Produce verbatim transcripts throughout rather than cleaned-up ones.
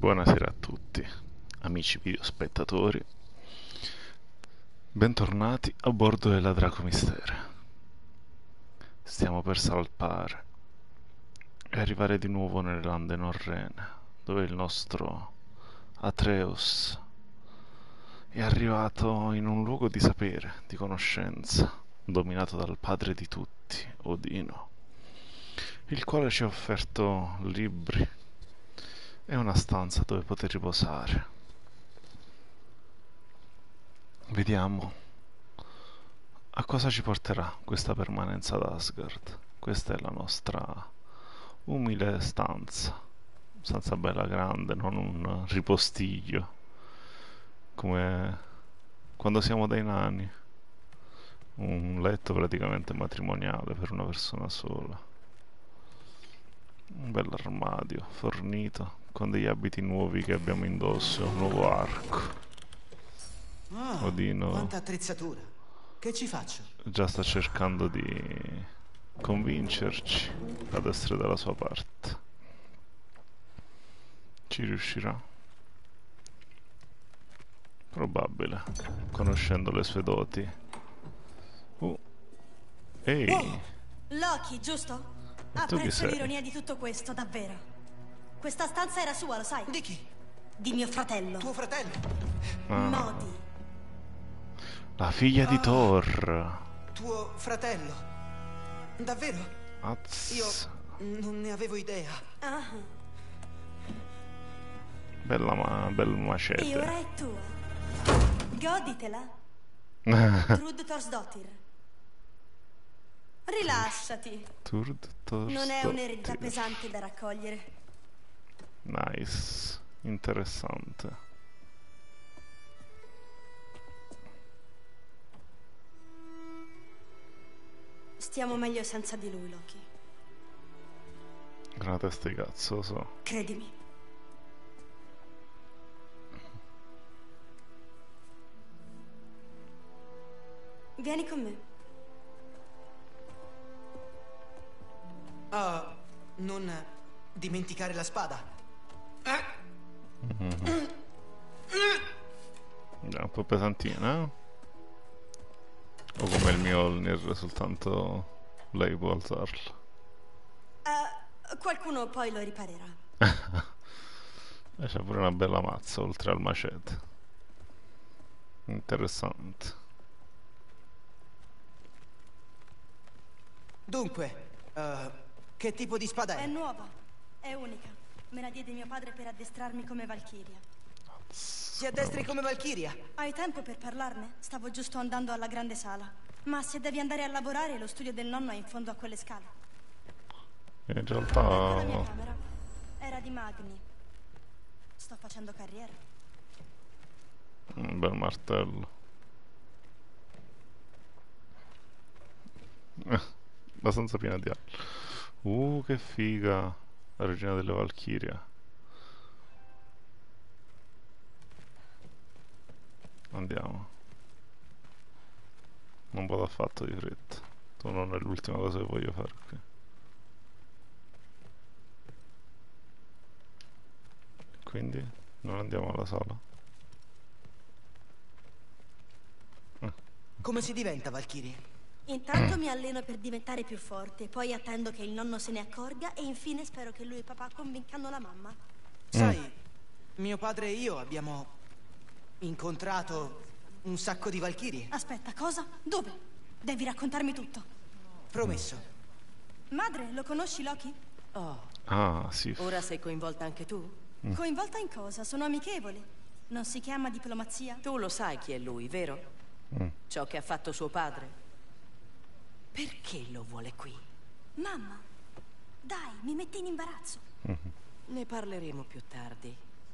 Buonasera a tutti, amici videospettatori. Bentornati a bordo della Draco Mistere. Stiamo per salpare e arrivare di nuovo nelle lande norrene, dove il nostro Atreus è arrivato in un luogo di sapere, di conoscenza, dominato dal padre di tutti, Odino, il quale ci ha offerto libri e una stanza dove poter riposare. Vediamo a cosa ci porterà questa permanenza ad Asgard. Questa è la nostra umile stanza, stanza bella grande, non un ripostiglio come quando siamo dai nani, un letto praticamente matrimoniale per una persona sola, un bell'armadio fornito con degli abiti nuovi che abbiamo indosso, un nuovo arco. Oh, Odino quanta attrezzatura. Che ci faccio? già sta cercando di convincerci ad essere dalla sua parte. Ci riuscirà? Probabile, conoscendo le sue doti. Uh, ehi, Wow! Loki, giusto? e tu chi Apprezzo sei? l'ironia di tutto questo, davvero. Questa stanza era sua, lo sai? Di chi? Di mio fratello. Tuo fratello? Ah, Modi. la figlia di Ah. Thor. Tuo fratello? Davvero? Az. Io non ne avevo idea. Ah. Bella ma bel E ora macete. è tua. Goditela. Trud Thorsdottir. Rilassati. Turd Non è un'eredità Thorsdottir. pesante da raccogliere. Nice, interessante. Stiamo meglio senza di lui, Loki. Una testa di cazzo, lo so. Credimi. Vieni con me. Ah, non dimenticare la spada. È un po' pesantina, eh? O come il Mjolnir, soltanto lei può alzarla. Eh, qualcuno poi lo riparerà. E c'è pure una bella mazza oltre al macete. Interessante. Dunque, eh, che tipo di spada È è? nuova, è unica. Me la diede mio padre per addestrarmi come Valchiria. Ti addestri come Valchiria? Hai tempo per parlarne? Stavo giusto andando alla grande sala. Ma se devi andare a lavorare, lo studio del nonno è in fondo a quelle scale. In Ecco la realtà mia camera. Era di Magni. Sto facendo carriera. un bel martello. Eh, abbastanza piena di altro. Uh, che figa. La regina delle Valchirie. Andiamo. Non vado affatto di fretta. Tu non è l'ultima cosa che voglio fare qui. Quindi non andiamo alla sala. Eh, Come si diventa Valchiria? Intanto mi alleno per diventare più forte, poi attendo che il nonno se ne accorga e infine spero che lui e papà convincano la mamma. Sai, mio padre e io abbiamo incontrato un sacco di Valchirie. Aspetta, cosa? Dove? Devi raccontarmi tutto. Promesso. Madre, lo conosci Loki? Oh, Ah, sì. ora sei coinvolta anche tu? Coinvolta in cosa? Sono amichevoli. Non si chiama diplomazia? Tu lo sai chi è lui, vero? Ciò che ha fatto suo padre. Perché lo vuole qui? Mamma, dai, mi metti in imbarazzo. Ne parleremo più tardi.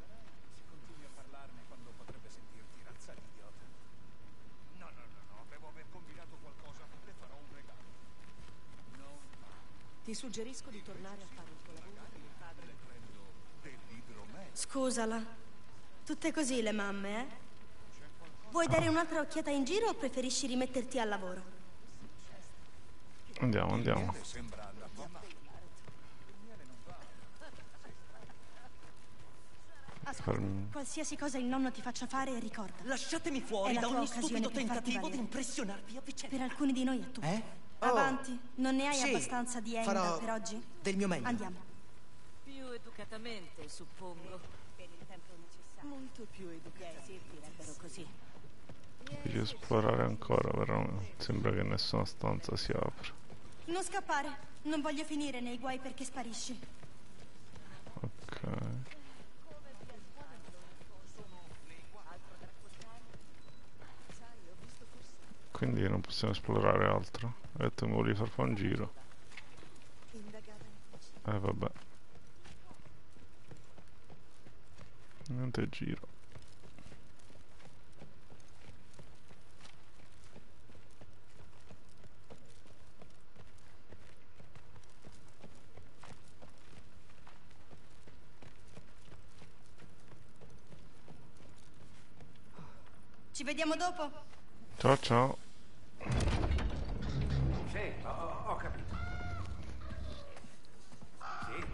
Ti suggerisco di tornare a fare il tuo lavoro per il padre. Scusala. Tutte così le mamme, eh? Vuoi dare un'altra occhiata in giro o preferisci rimetterti al lavoro? Andiamo, andiamo. Ascolta, farmi... qualsiasi cosa il nonno ti faccia fare, ricorda. Lasciatemi È fuori la da tua ogni occasione stupido per farti tentativo valere. di impressionarvi a vicenda. Per alcuni di noi è tutto. Eh? Oh. Avanti, non ne hai Sì, abbastanza di Enda farò per oggi? del mio meglio. Andiamo. Più educatamente, suppongo. Per il tempo necessario. Molto più educatamente. Sì, direbbero così. Voglio esplorare ancora, però sembra che nessuna stanza si apre. Non scappare, non voglio finire nei guai perché sparisci. Ok. Quindi non possiamo esplorare altro. Ho detto che mi volevi far fare un giro. Eh vabbè. Niente giro. Ci vediamo dopo? Ciao ciao. Sì, ho, ho capito. Sì.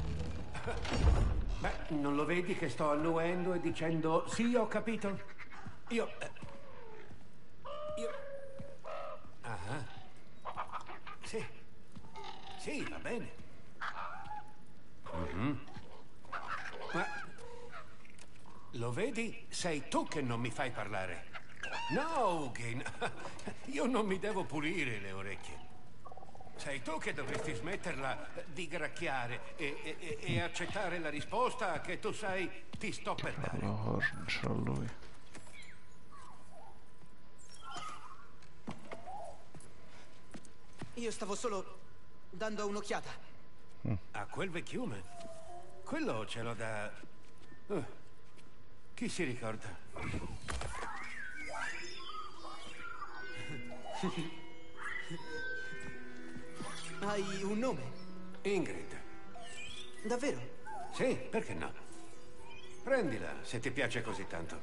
Beh, non lo vedi che sto annuendo e dicendo sì, ho capito? Io... eh, Io... Ah. Sì. Sì, va bene. Mhm. Ma... Lo vedi? Sei tu che non mi fai parlare. No, Ugin. Io non mi devo pulire le orecchie. Sei tu che dovresti smetterla di gracchiare e, e, e accettare la risposta che tu sai ti sto per dare. Porcia lui. Io stavo solo dando un'occhiata. A quel vecchiume? Quello ce l'ho da... Uh, chi si ricorda? Hai un nome? Ingrid. Davvero? Sì, perché no? Prendila, se ti piace così tanto.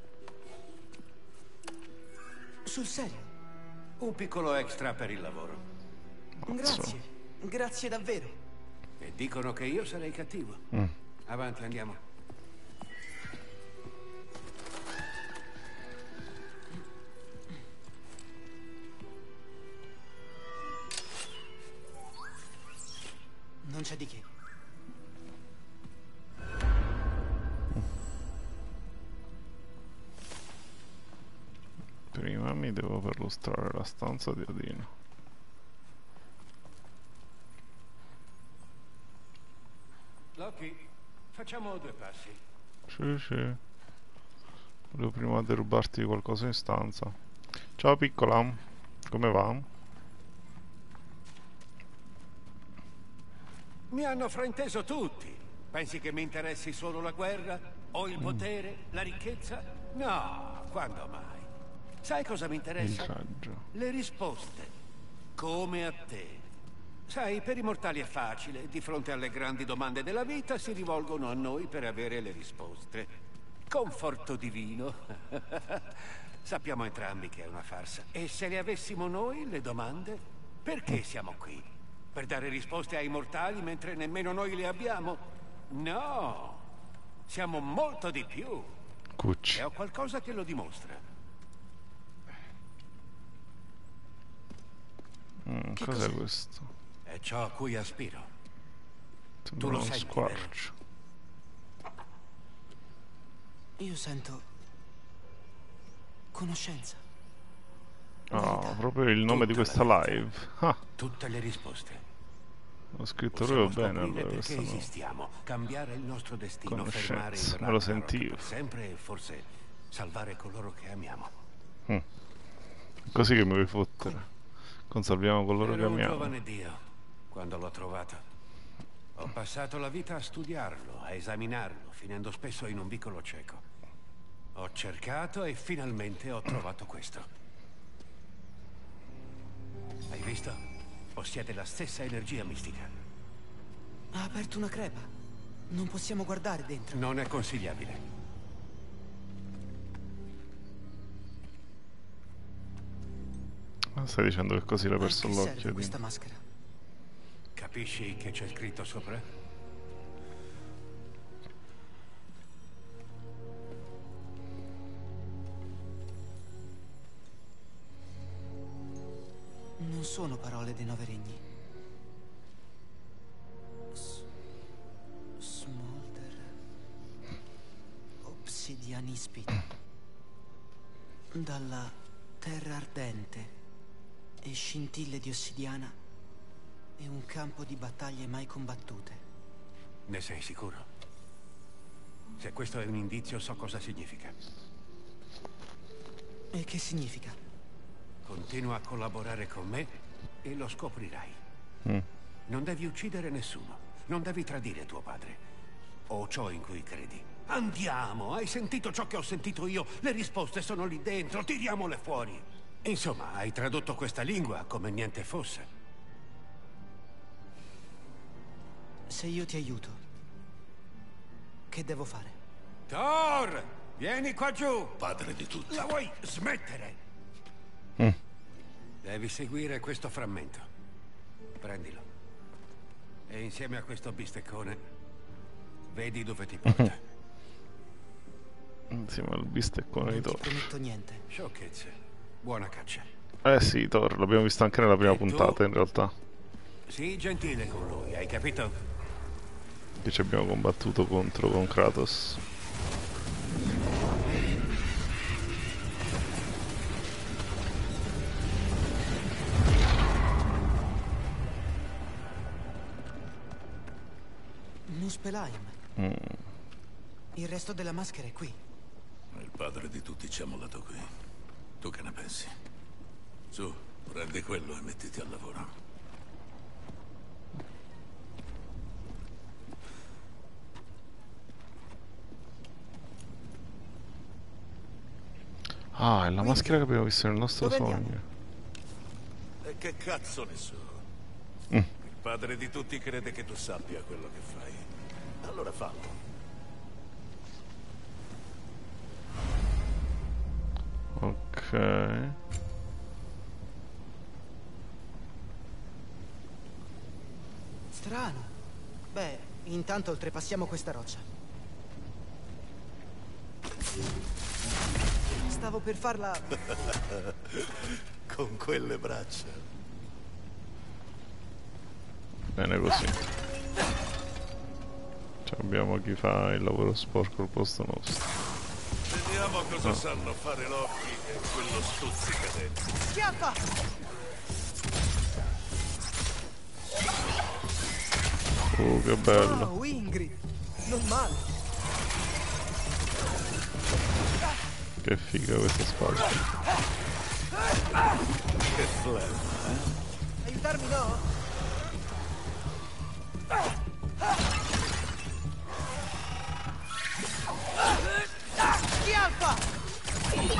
Sul serio? Un piccolo extra per il lavoro. Grazie. Grazie davvero. E dicono che io sarei cattivo. Mm. Avanti, andiamo. Non c'è di che. Prima mi devo perlustrare la stanza di Odino. Loki, facciamo due passi. Sì, sì. Volevo prima derubarti qualcosa in stanza. Ciao piccola, come va? Mi hanno frainteso tutti. Pensi che mi interessi solo la guerra? O il potere? La ricchezza? No, quando mai? Sai cosa mi Il interessa? raggio. Le risposte. Come a te. Sai, per i mortali è facile. Di fronte alle grandi domande della vita si rivolgono a noi per avere le risposte. Conforto divino. Sappiamo entrambi che è una farsa. E se le avessimo noi, le domande? Perché siamo qui? Per dare risposte ai mortali mentre nemmeno noi le abbiamo? No! Siamo molto di più. Cucci. E ho qualcosa che lo dimostra. Mm, Che cos'è cos'è? questo? È ciò a cui aspiro. Sembra lo uno senti, squarcio. Io sento conoscenza. Ah, proprio il nome di Tutta questa la vita. live. Ah, Tutte le risposte. ho scritto Possiamo proprio bene scoprire allora perché questa no. esistiamo, cambiare il nostro destino, fermare il Conoscenza, me lo Ragnarok sentivo. per sempre e forse salvare coloro che amiamo. Mm. Così che mi vuoi fottere. Consalviamo coloro che Ero un amiamo. giovane dio quando l'ho trovato. Ho passato la vita a studiarlo, a esaminarlo, finendo spesso in un vicolo cieco. Ho cercato e finalmente ho trovato questo. Hai visto? Possiede la stessa energia mistica. Ha aperto una crepa. Non possiamo guardare dentro. Non è consigliabile. Ah, stai dicendo che così l'hai A perso che l'occhio? serve di- questa maschera? Capisci che c'è scritto sopra? Non sono parole dei Nove Regni. S Smolder. Obsidianispid. Dalla terra ardente e scintille di ossidiana e un campo di battaglie mai combattute. Ne sei sicuro? Se questo è un indizio, so cosa significa. E che significa? Continua a collaborare con me e lo scoprirai. Mm. Non devi uccidere nessuno. Non devi tradire tuo padre. O ciò in cui credi. Andiamo! Hai sentito ciò che ho sentito io? Le risposte sono lì dentro. Tiriamole fuori. Insomma, hai tradotto questa lingua come niente fosse. Se io ti aiuto, che devo fare? Thor! Vieni qua giù! Padre di tutti. La vuoi smettere? Mm. Devi seguire questo frammento. Prendilo. E insieme a questo bisteccone, vedi dove ti porta. Insieme al bisteccone di Non ti Thor. prometto niente. Sciocchezze. Buona caccia. Eh sì, Thor, l'abbiamo visto anche nella prima E tu? puntata in realtà. Sii gentile con lui, hai capito? Che ci abbiamo combattuto contro con Kratos. Muspelheim. Mm. Il resto della maschera è qui. Il padre di tutti ci ha mollato qui. Tu che ne pensi? Su, prendi quello e mettiti al lavoro. Ah, è la maschera che abbiamo visto nel nostro Dove sogno. andiamo? E che cazzo ne so? Mm. Il padre di tutti crede che tu sappia quello che fai. Allora fallo. Ok. Strano. Beh, intanto oltrepassiamo questa roccia. Stavo per farla... Con quelle braccia. Bene così. Ci abbiamo chi fa il lavoro sporco al posto nostro. Vediamo cosa sanno fare Loki e quello stuzzicadente. Schiaffa! Oh, che bello. Oh, Ingrid! Non male! Che figa questa spada. Che flair. Aiutarmi, no? Schiaffa!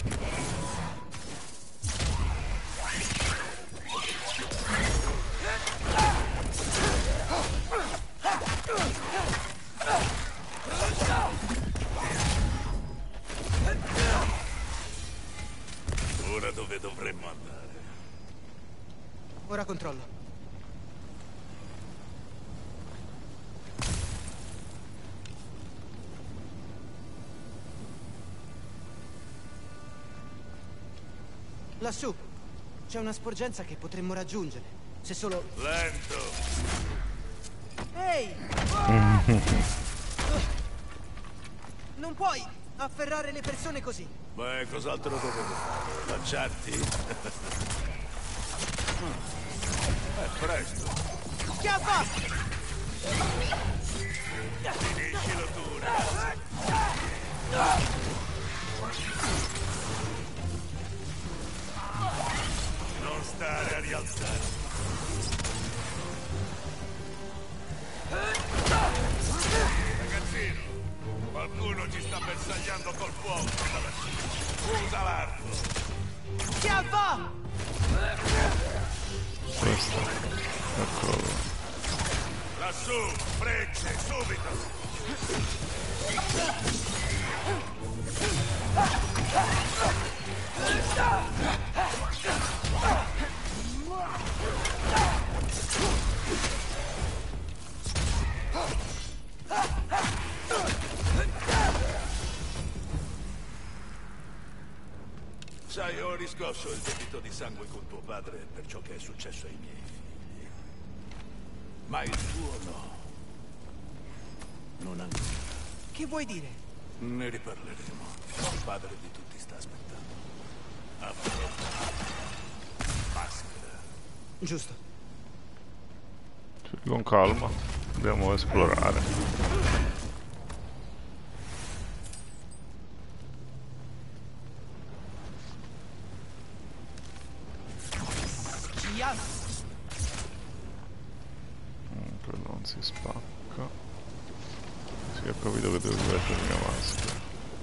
Ora dove dovremmo andare? Ora controllo. Lassù c'è una sporgenza che potremmo raggiungere. Se solo... Lento. Ehi! Non puoi afferrare le persone così. Beh, cos'altro dovevo fare? Lanciarti? È presto. Schiaffa! Finiscilo tu. Non stare a rialzare. Ragazzino, qualcuno ci sta bersagliando col fuoco da lassù. Usa l'arco. Schiaffa! Questo. Eccolo qua. Lassù, frecce, subito. Sai, ho riscosso il debito di sangue con tuo padre per ciò che è successo ai miei figli. Ma il tuo no. Non ancora. Che vuoi dire? Ne riparleremo. Il padre di tutti sta aspettando. A maschera. Giusto. Con calma, dobbiamo esplorare. Mm, quello non si spacca. Si è capito che devo usare la mia maschera.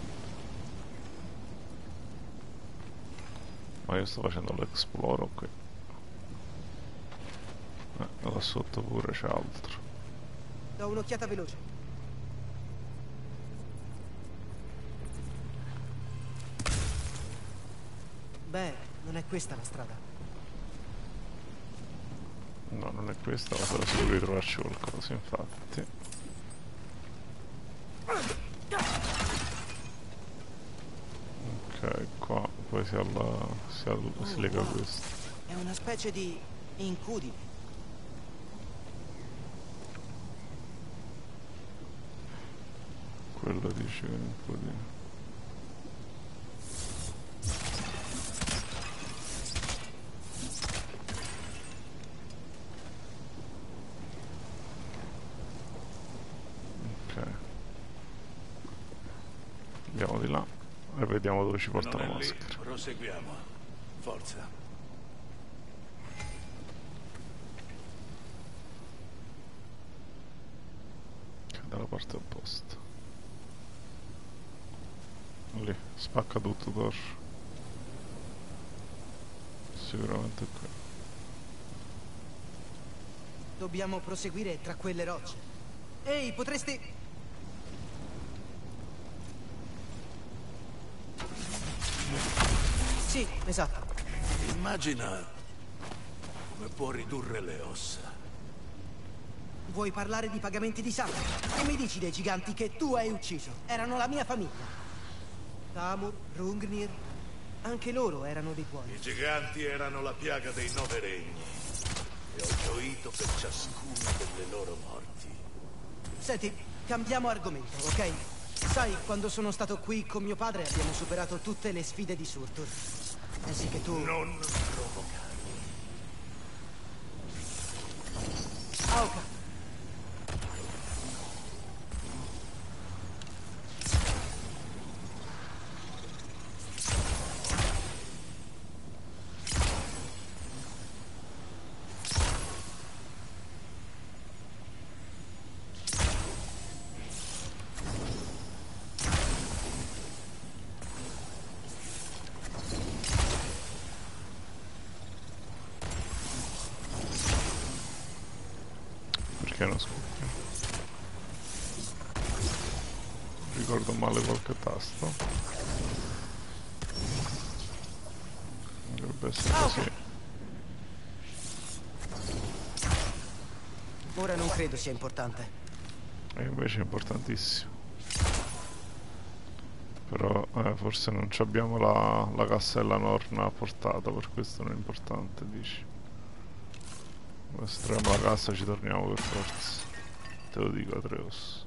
Ma io sto facendo l'esploro qui. Eh, là sotto pure c'è altro. Do un'occhiata veloce. Beh, non è questa la strada. No, non è questa, ma sarà sicuro di trovarci qualcosa, infatti. Ok, qua poi si, alla, si, alla, Oh, si lega wow. questo. È una specie di incudine. Quello dice che un po' di... Ok. Andiamo di là e vediamo dove ci porta Non la è lì. maschera. Proseguiamo. Forza. Che è dalla parte opposta. Lì, spacca tutto, Thor. Sicuramente è qui. Dobbiamo proseguire tra quelle rocce. Ehi, potresti... Sì, esatto. Immagina come può ridurre le ossa. Vuoi parlare di pagamenti di sangue? E mi dici dei giganti che tu hai ucciso? Erano la mia famiglia. Tamur, Hrungnir, anche loro erano dei tuoi. I giganti erano la piaga dei nove regni e ho gioito per ciascuna delle loro morti. Senti, cambiamo argomento, ok? Sai, quando sono stato qui con mio padre abbiamo superato tutte le sfide di Surtur. Pensi che tu... Non provocarmi. Aoka! Perché non scoppia? Ricordo male qualche tasto. Dovrebbe essere così. Ora non credo sia importante. E invece è importantissimo. Però eh, forse non ci abbiamo la, la cassella Norna a portata, per questo non è importante, dici. Estremo la cassa, ci torniamo per forza. Te lo dico, Atreus.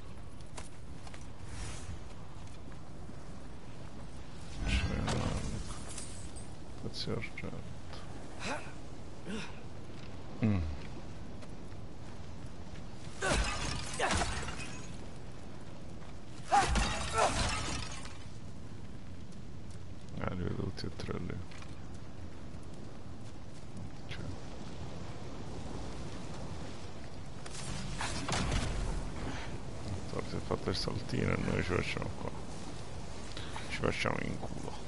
Grazie argento. Mm. Eh, li vedo tutti e tre lì. Cioè. Si è fatto il saltino e noi ci facciamo qua. Ci facciamo in culo.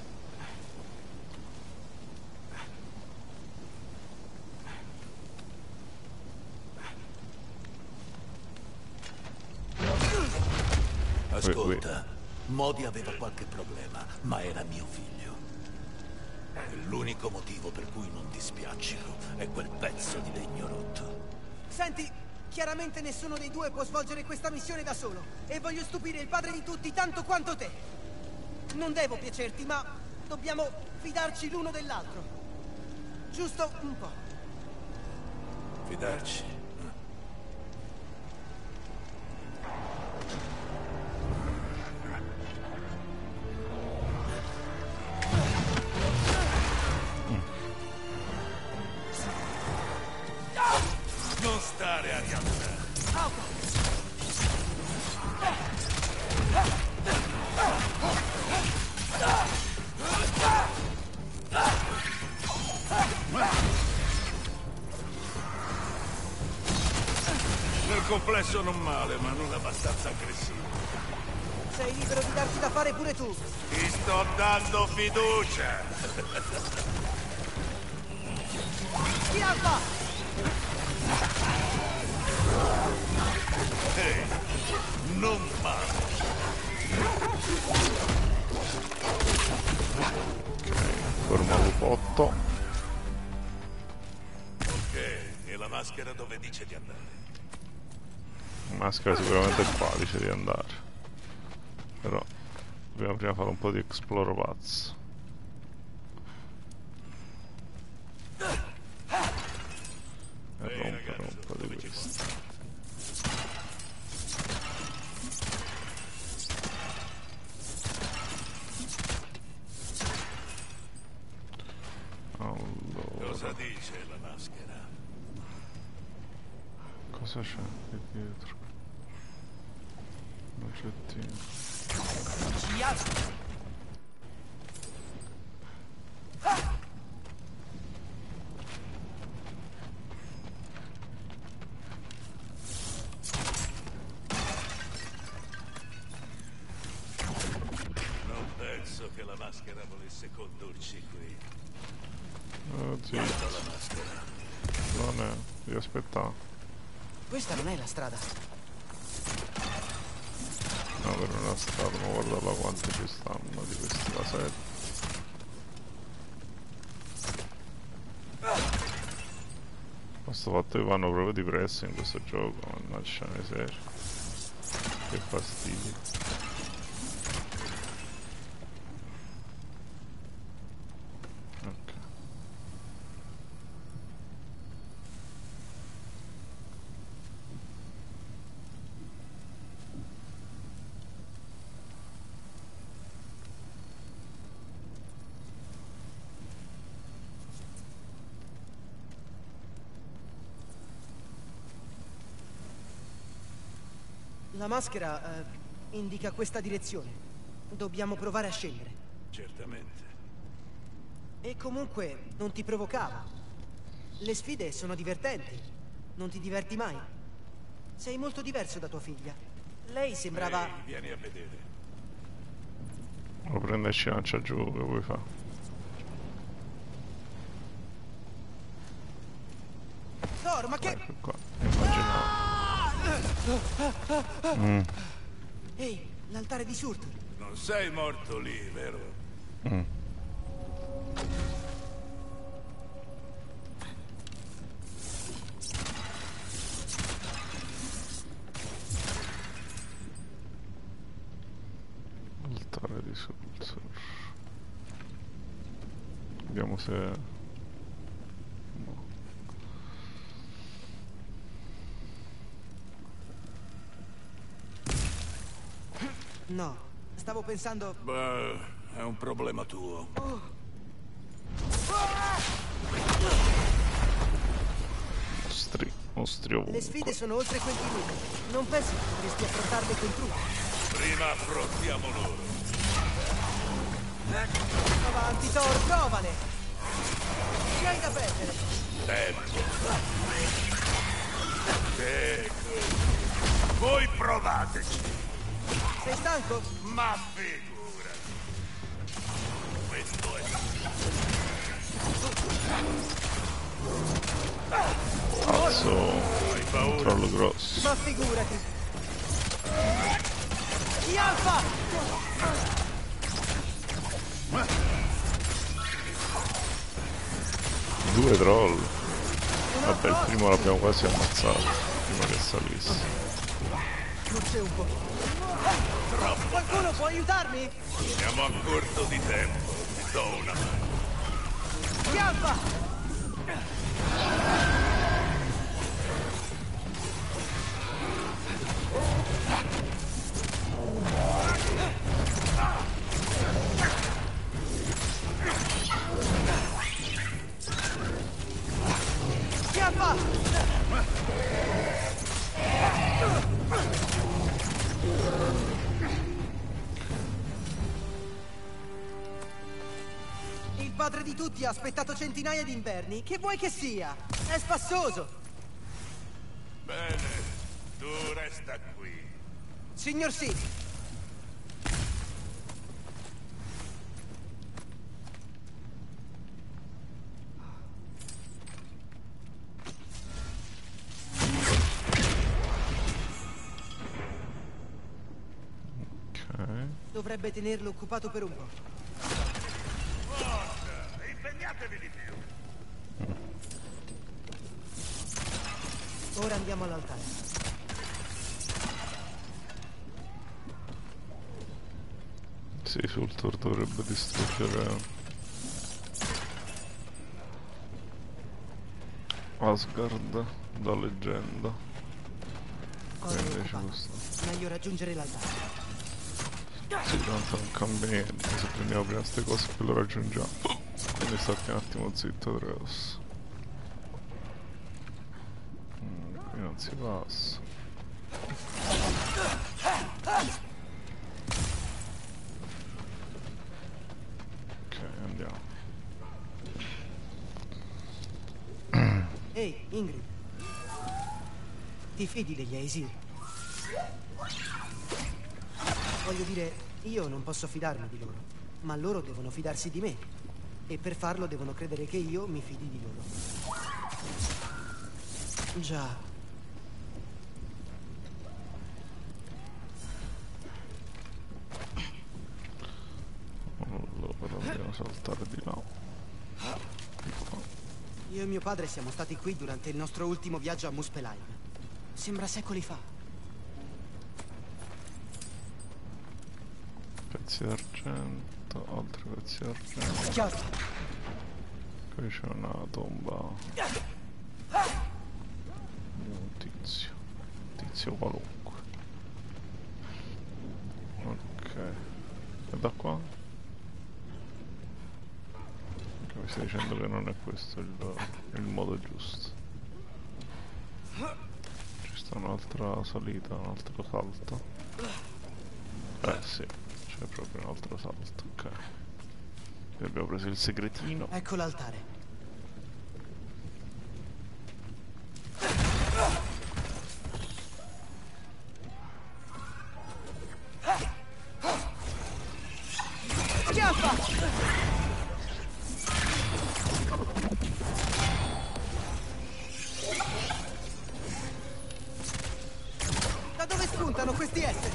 Ascolta, Modi aveva qualche problema, ma era mio figlio. E l'unico motivo per cui non dispiaccico è quel pezzo di legno rotto. Senti, chiaramente nessuno dei due può svolgere questa missione da solo. E voglio stupire il padre di tutti tanto quanto te. Non devo piacerti, ma Dobbiamo fidarci l'uno dell'altro. Giusto un po'. Fidarci? Non stare a rialzare. Nel complesso non male, ma non abbastanza aggressivo. Sei libero di darti da fare pure tu. Ti sto dando fiducia. Schiaffa! Ehi, non male. Forma lupotto. Ok, e la maschera dove dice di andare? La maschera sicuramente qua dice di andare. Però dobbiamo prima fare un po' di exploropazzo. E rompere un po' di questo. Allora, Cosa dice la maschera? cosa c'è qui dietro? Un oggettino. Non penso che la maschera volesse condurci qui. Oh, zitto. La maschera. Non è, devi aspettare. Questa non è la strada. No, per una strada, ma guarda là quante ci stanno di questi casetti. Questo fatto che vanno proprio di pressa in questo gioco, mannaggia miseria. Che fastidio. Ok. La maschera eh, indica questa direzione. Dobbiamo provare a scendere. Certamente. E comunque non ti provocava. Le sfide sono divertenti. Non ti diverti mai. Sei molto diverso da tua figlia. Lei sembrava... Ehi, vieni a vedere. Lo prende e ci lancia giù, che vuoi fare? Thor, ma che... Ecco qua, immaginavo. Mm. Ehi, l'altare di Surtur. Non sei morto lì, vero? Mm. Altare di Surtur. Vediamo se... no. No, stavo pensando... Beh, è un problema tuo. Mostri, mostri ovunque. Le sfide sono oltre quel limite. Non pensi che dovresti affrontarle con trucco? Prima affrontiamo loro. Avanti, Thor, provale! Ci hai da perdere. Tempo. Sì. Voi provateci. Sei stanco? Ma figura. Questo è... Cazzo, Hai paura? controllo grosso. Ma figurati! Di Alfa! Due troll. Vabbè, il primo l'abbiamo quasi ammazzato prima che salisse. Forse un po'. Qualcuno può aiutarmi? Siamo a corto di tempo. Do una mano. Schiaffa! Il padre di tutti ha aspettato centinaia di inverni. Che vuoi che sia? È spassoso. Bene, tu resta qui. Signor sì. Dovrebbe tenerlo occupato per un po'. Forza, impegnatevi di più. Ora andiamo all'altare. Sì, Surtur dovrebbe distruggere Asgard da leggenda. Cosa E è invece occupato? questo. Meglio raggiungere l'altare. Sì, tanto non cambia niente, se prendiamo prima queste cose poi lo raggiungiamo. Quindi stati un attimo zitto, Atreus. Mm, qui non si passa. Ok, andiamo. Ehi, Ingrid. Ti fidi degli Aesir? Voglio dire, io non posso fidarmi di loro, ma loro devono fidarsi di me. E per farlo devono credere che io mi fidi di loro. Già. Allora dobbiamo saltare di là. Io e mio padre siamo stati qui durante il nostro ultimo viaggio a Muspelheim. Sembra secoli fa. Pezzi d'argento, altri pezzi d'argento. Chiaro. Qui c'è una tomba di un tizio. Un tizio qualunque. Ok. E da qua? Ok, mi stai dicendo che non è questo il, il modo giusto. Ci sta un'altra salita, un altro salto. Eh sì. C'è proprio un altro salto, ok. E abbiamo preso il segretino. Ecco l'altare. Schiaffa! Da dove spuntano questi esseri?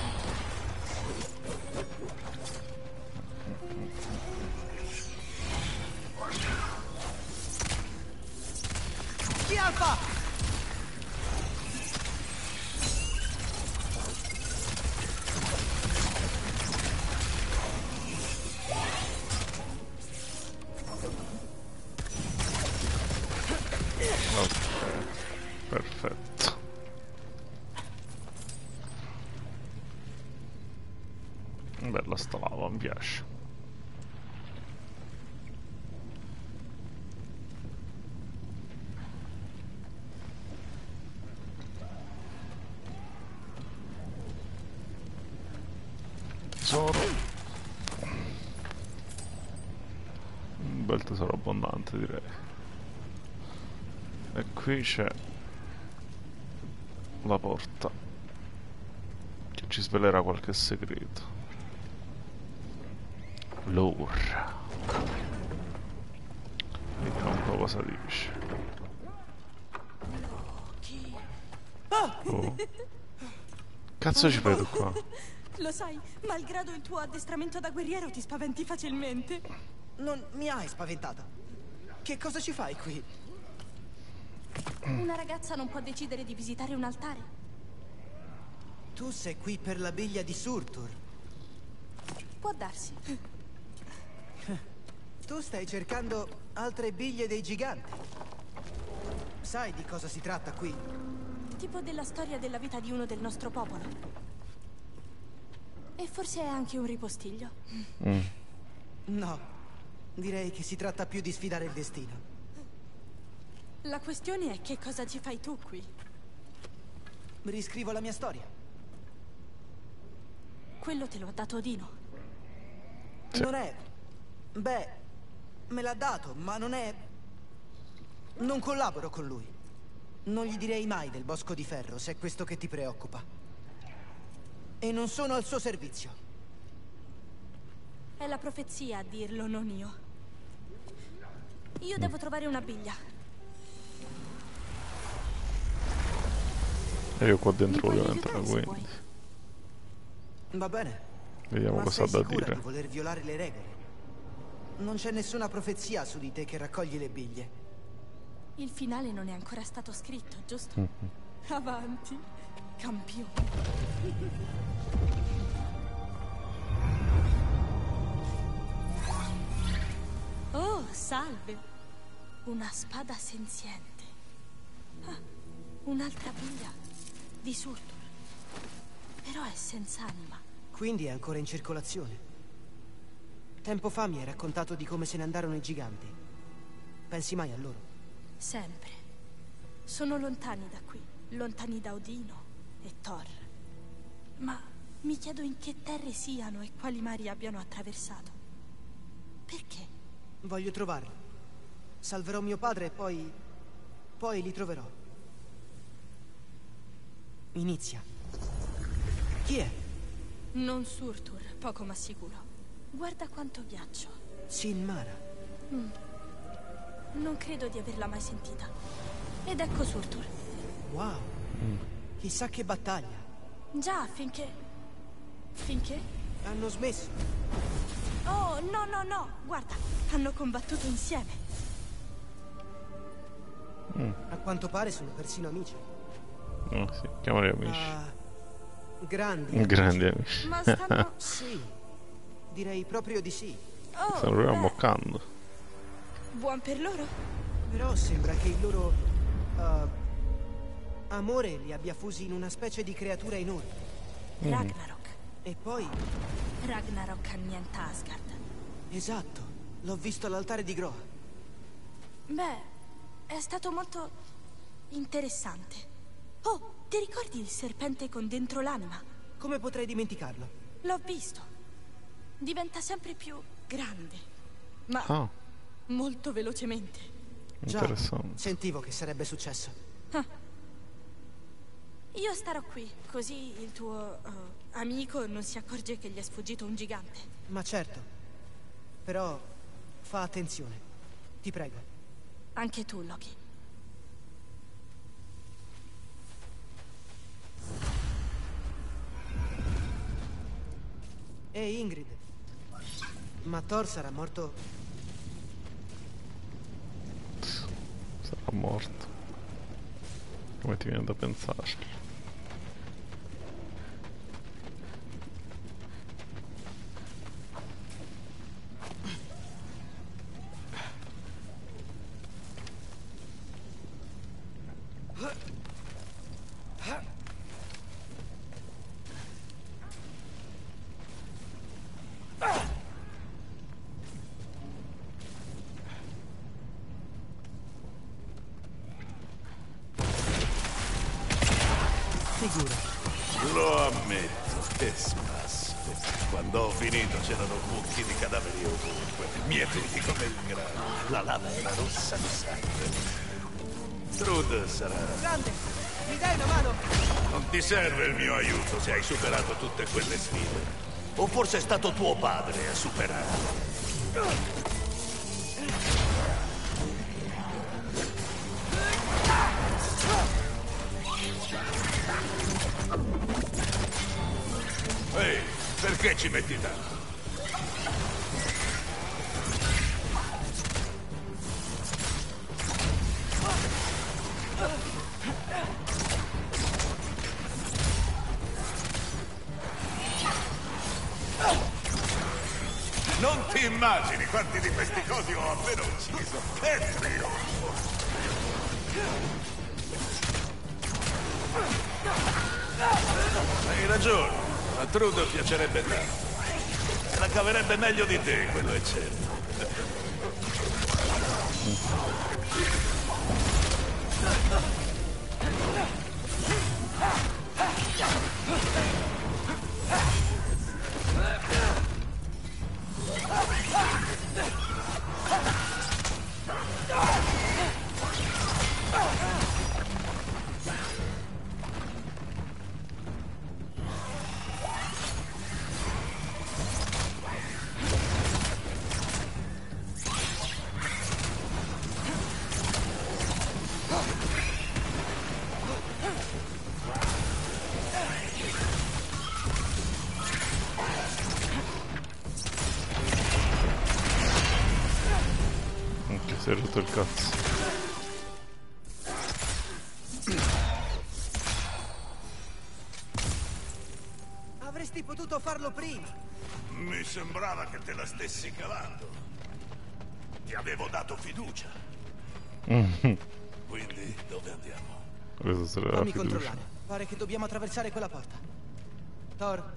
Schiaffa! Ok, perfetto. Bella sta lava, mi piace. Tesoro. Un bel tesoro abbondante, direi. E qui c'è la porta che ci svelerà qualche segreto. Lore. Vediamo un po' cosa dice. Oh. Cazzo ci vedo qua? Lo sai, malgrado il tuo addestramento da guerriero ti spaventi facilmente. Non mi hai spaventata. Che cosa ci fai qui? Una ragazza non può decidere di visitare un altare. Tu sei qui per la biglia di Surtur. Può darsi. Tu stai cercando altre biglie dei giganti. Sai di cosa si tratta qui? Tipo della storia della vita di uno del nostro popolo. E forse è anche un ripostiglio. Mm. No, direi che si tratta più di sfidare il destino. La questione è che cosa ci fai tu qui? Riscrivo la mia storia. Quello te lo ha dato Odino. Sì. Non è... Beh, me l'ha dato, ma non è... Non collaboro con lui. Non gli direi mai del Bosco di Ferro, se è questo che ti preoccupa. E non sono al suo servizio. È la profezia a dirlo, non io. Io devo trovare una biglia. E io qua Mi dentro puoi voglio entrare, aiutare se quindi. vuoi. Va bene. Vediamo Ma cosa ha sei da sicura dire. di voler violare le regole? Non c'è nessuna profezia su di te che raccoglie le biglie. Il finale non è ancora stato scritto, giusto? Mm-hmm. Avanti, campione. Oh, salve. Una spada senziente. Ah, un'altra biglia di Surtur. Però è senza anima. Quindi è ancora in circolazione. Tempo fa mi hai raccontato di come se ne andarono i giganti. Pensi mai a loro? Sempre. Sono lontani da qui, lontani da Odino e Thor. Ma mi chiedo in che terre siano e quali mari abbiano attraversato. Perché? Voglio trovarli. Salverò mio padre e poi... poi li troverò. Inizia. Chi è? Non Surtur, poco ma sicuro. Guarda quanto ghiaccio. Sinmara. Mm. Non credo di averla mai sentita. Ed ecco Surtur. Wow. Chissà che battaglia. Già, finché... Finché? Hanno smesso. Oh, no, no, no. Guarda, hanno combattuto insieme. Mm. A quanto pare sono persino amici. Oh, sì, chiamali amici. Ah, grandi amici. Grandi amici. Ma stanno... Sì. Direi proprio di sì. Oh, Stanno proprio beh, ammoccando. buon per loro. Però sembra che il loro... uh, amore li abbia fusi in una specie di creatura enorme. Ragnarok. E poi... Ragnarok annienta Asgard. Esatto. L'ho visto all'altare di Groa. Beh, è stato molto interessante. Oh, ti ricordi il serpente con dentro l'anima? Come potrei dimenticarlo? L'ho visto. Diventa sempre più grande, ma Ah, molto velocemente. Già, interessante. sentivo che sarebbe successo. Ah. Io starò qui, così il tuo uh, amico non si accorge che gli è sfuggito un gigante. Ma certo. Però fa attenzione. Ti prego. Anche tu, Loki. Ehi, Ingrid. Ma Thor sarà morto... Sarà morto. Come ti viene da pensare? Figura. Lo ammetto, che smasso. Quando ho finito c'erano mucchi di cadaveri ovunque, mietiti come il grano. La lava era rossa di sangue. Trud sarà... Grande, mi dai una mano? Non ti serve il mio aiuto se hai superato tutte quelle sfide. O forse è stato tuo padre a superarle. Ehi, perché ci metti tanto? Non ti immagini quanti di questi cosi ho appena ucciso? Che trionfo! Hai ragione, a Trude piacerebbe tanto. Se la caverebbe meglio di te, quello è certo. Si è rotto il cazzo. Avresti potuto farlo prima. Mi sembrava che te la stessi cavando. Ti avevo dato fiducia. Quindi dove andiamo? Questo sarà la Fammi fiducia. controllare. Pare che dobbiamo attraversare quella porta. Thor,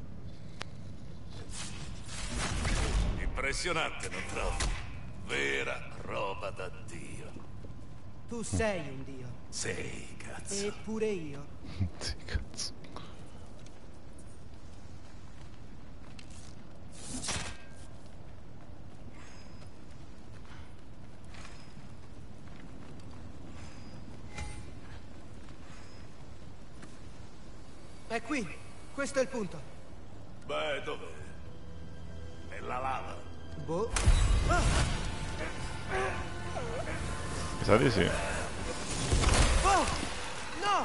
Impressionante, non trovi? Vera roba da Dio. tu sei un dio. Sei, cazzo. E pure io. Sì, cazzo. È qui. Questo è il punto. Beh, dov'è? Nella lava. Boh. Ah! Mi sa di sì. Oh! No!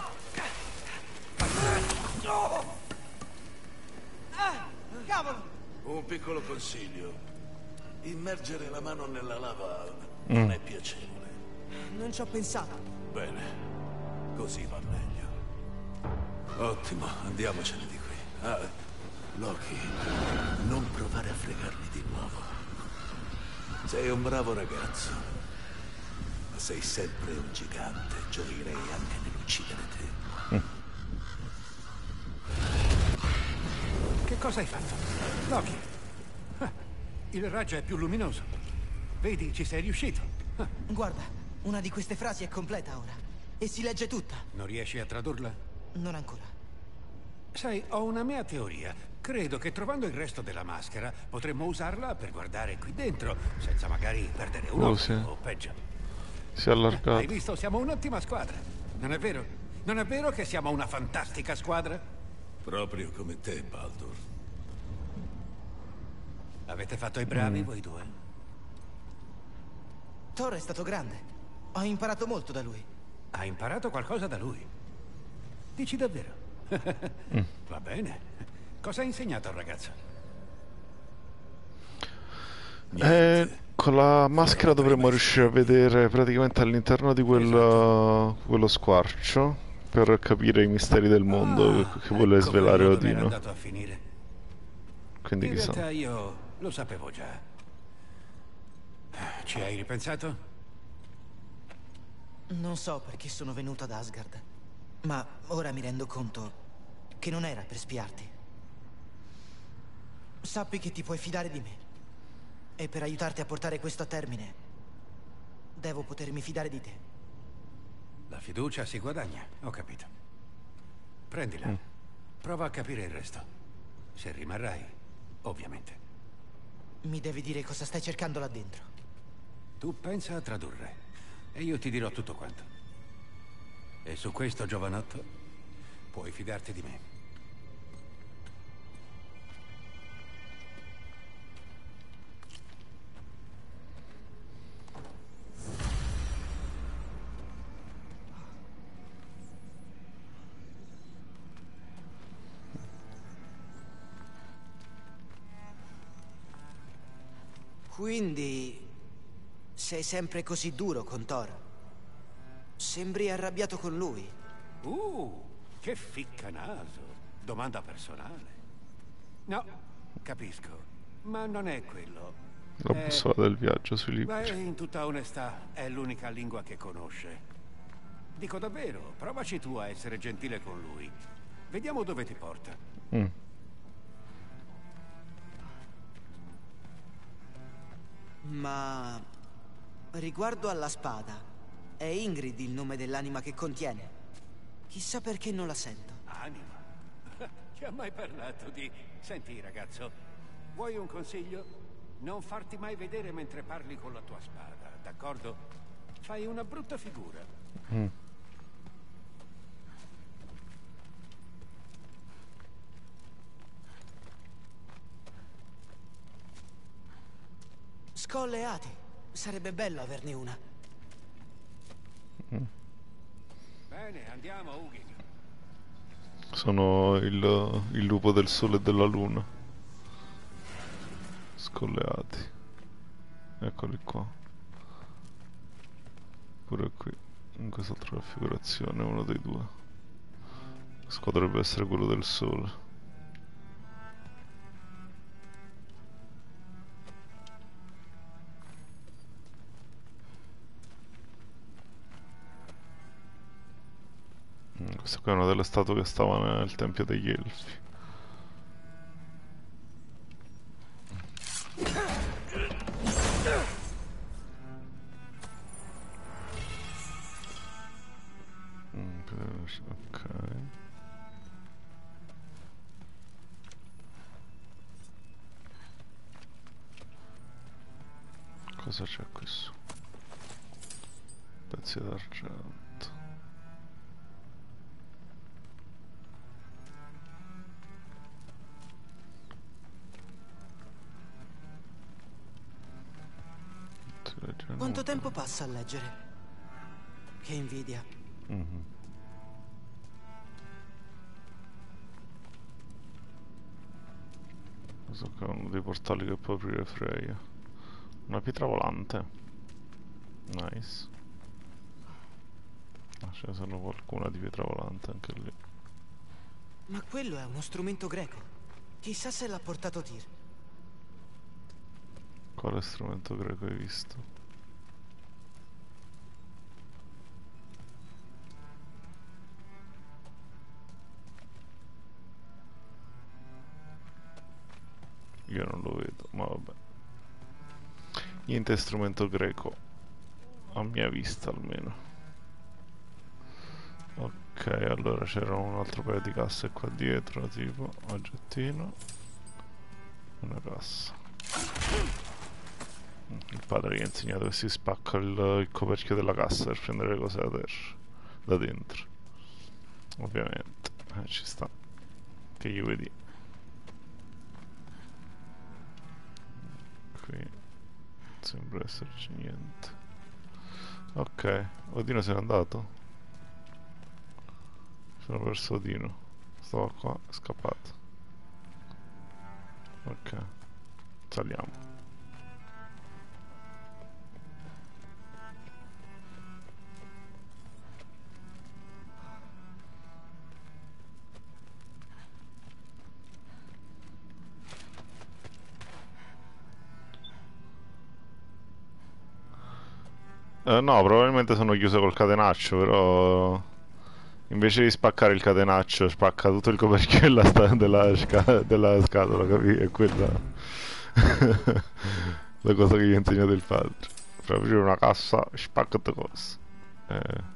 Ah! Cavolo! Un piccolo consiglio. Immergere la mano nella lava non è piacevole. Non ci ho pensato. Bene, così va meglio. Ottimo, andiamocene di qui. Ah, Loki, non provare a fregarmi di nuovo. Sei un bravo ragazzo, ma sei sempre un gigante. Gioirei anche nell'uccidere te. Che cosa hai fatto? Loki. Ah, il raggio è più luminoso. Vedi, ci sei riuscito. Ah, Guarda, una di queste frasi è completa ora. E si legge tutta. non riesci a tradurla? Non ancora. Sai, ho una mia teoria. Credo che trovando il resto della maschera potremmo usarla per guardare qui dentro, senza magari perdere un Oh, occhio, sì. o peggio. Si è allargato. Hai visto? Siamo un'ottima squadra. Non è vero? Non è vero che siamo una fantastica squadra? Proprio come te, Baldur. Avete fatto i bravi voi due? Thor è stato grande. Ho imparato molto da lui. Hai imparato qualcosa da lui? Dici davvero? Va bene. Cosa hai insegnato al ragazzo? Eh, con la maschera dovremmo riuscire a vedere praticamente all'interno di quel, quello squarcio per capire i misteri del mondo Ah, che vuole ecco svelare per dove era Odino. andato a finire. Quindi In chissà. realtà io lo sapevo già. Ci hai ripensato? Non so perché sono venuto ad Asgard, ma ora mi rendo conto che non era per spiarti. Sappi che ti puoi fidare di me. E per aiutarti a portare questo a termine, devo potermi fidare di te. La fiducia si guadagna, ho capito. Prendila. Prova a capire il resto. Se rimarrai, ovviamente. Mi devi dire cosa stai cercando là dentro. Tu pensa a tradurre e io ti dirò tutto quanto. E su questo, giovanotto, puoi fidarti di me. Quindi sei sempre così duro con Thor? Sembri arrabbiato con lui. Uh, che ficcanaso. Domanda personale. No, capisco. Ma non è quello. La bussola del viaggio sui libri. Beh, in tutta onestà, è l'unica lingua che conosce. Dico davvero, provaci tu a essere gentile con lui. Vediamo dove ti porta. Mm. Ma riguardo alla spada, è Ingrid il nome dell'anima che contiene? Chissà perché non la sento. Anima? Ti ha mai parlato di... Senti, ragazzo, vuoi un consiglio? Non farti mai vedere mentre parli con la tua spada, d'accordo? Fai una brutta figura. Mm. Scolleati. Sarebbe bello averne una. Mm. Bene, andiamo, Ugin. Sono il, il lupo del sole e della luna. Scolleati. Eccoli qua. Pure qui, in quest'altra raffigurazione, uno dei due. Questo dovrebbe essere quello del sole. Mm, questa qua è una delle statue che stava nel tempio degli Elfi. Ok. Cosa c'è qui su? Pezzi d'argento. Quanto tempo passa a leggere? Che invidia. Mm-hmm. Questo qua è uno dei portali che può aprire Freya. Una pietra volante. Nice. Ah, ce ne sono qualcuna di pietra volante anche lì. Ma quello è uno strumento greco. Chissà se l'ha portato Tyr. Quale strumento greco hai visto? Io non lo vedo, ma vabbè. Niente strumento greco, a mia vista almeno. Ok, allora c'era un altro paio di casse qua dietro, tipo oggettino. Una cassa. Il padre gli ha insegnato che si spacca il, il coperchio della cassa per prendere le cose da terra, da dentro. Ovviamente, eh, ci sta. Che io vedi. Qui sembra esserci niente. Ok, Odino se n'è andato. Sono perso Odino. Stava qua, è scappato. Ok, saliamo. Eh, no, probabilmente sono chiuse col catenaccio, però invece di spaccare il catenaccio spacca tutto il coperchio della, sta- della, sca- della scatola, capi? È quella la cosa che gli ha insegnato il padre. Per aprire una cassa spacca tutte cose. Eh.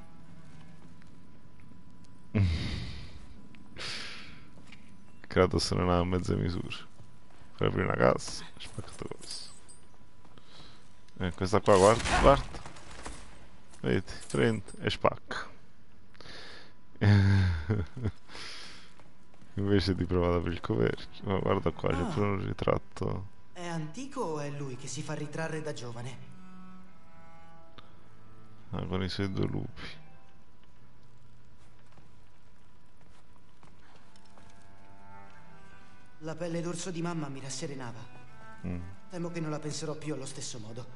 Kratos non ha mezze misure. Per aprire una cassa spacca tutte cose. Eh, questa qua, guarda, guarda. Vedi, prende e spacca. Invece di provare ad aprire il coperchio. Ma guarda qua, c'è Ah. pure un ritratto. È antico o è lui che si fa ritrarre da giovane? Ah, con i suoi due lupi. La pelle d'orso di mamma mi rasserenava. Mm. Temo che non la penserò più allo stesso modo.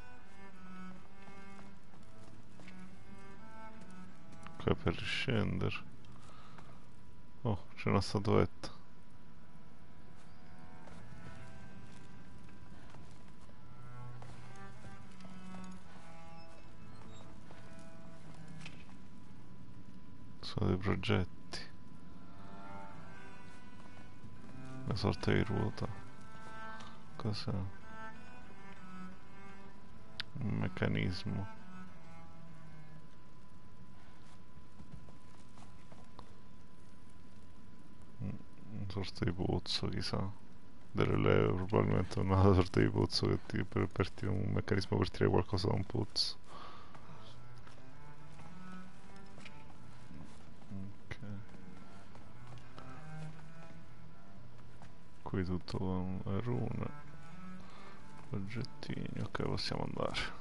Qua per scendere. Oh, c'è una statuetta. Sono dei progetti. Una sorta di ruota. Cos'è? Un meccanismo. Una sorta di pozzo, chissà. Delle leve, probabilmente una sorta di pozzo che ti, per, per tirare un meccanismo per tirare qualcosa da un pozzo. Ok. Qui tutto con le rune. Oggettini, ok, possiamo andare.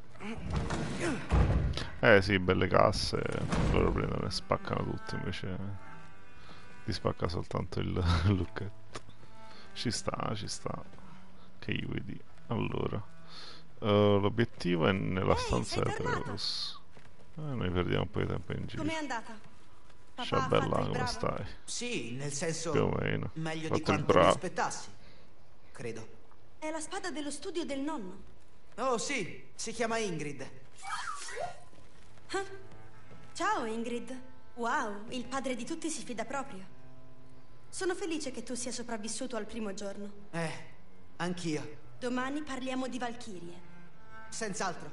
Eh sì, belle casse, loro prendono e spaccano tutto, invece ti spacca soltanto il lucchetto. Ci sta, ci sta. Che io vedi. Allora, uh, l'obiettivo è nella Ehi, stanza sei di tornato? Atreus. Eh, noi perdiamo un po' di tempo in giro. Com'è andata? Ciao Papà ha bella, fatto il come bravo? stai? Sì, nel Più o senso, meno. meglio di Fatto il quanto mi bravo. aspettassi, credo. È la spada dello studio del nonno. Oh sì, si chiama Ingrid. Ah. Ciao, Ingrid. Wow, il padre di tutti si fida proprio. Sono felice che tu sia sopravvissuto al primo giorno. Eh, anch'io. Domani parliamo di Valchirie. Senz'altro.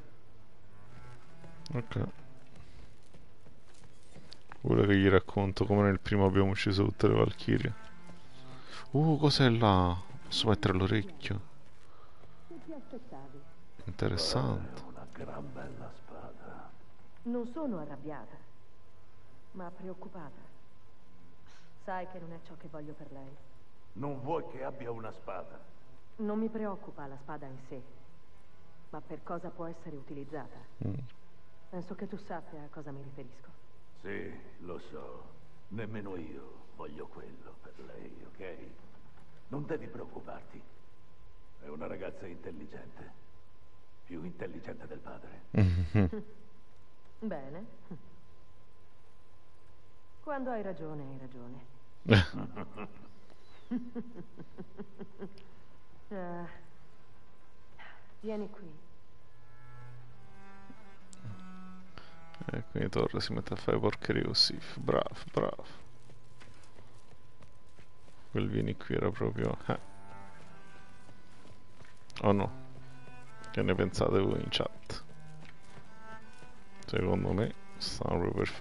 Ok. Vuole che gli racconto come nel primo abbiamo ucciso tutte le Valchirie. Uh, cos'è là? Posso mettere l'orecchio? Interessante. Una gran bella spada. Non sono arrabbiata, ma preoccupata. Sai che non è ciò che voglio per lei. Non vuoi che abbia una spada? Non mi preoccupa la spada in sé, ma per cosa può essere utilizzata. Mm. Penso che tu sappia a cosa mi riferisco. Sì, lo so. Nemmeno io voglio quello per lei, ok? Non devi preoccuparti. È una ragazza intelligente. Più intelligente del padre. Bene. Quando hai ragione, hai ragione. Ah, vieni qui. E quindi Torre si mette a fare porcherie così. Bravo, bravo. Quel vieni qui era proprio... Eh. Oh no. Che ne pensate voi in chat? Secondo me stanno proprio per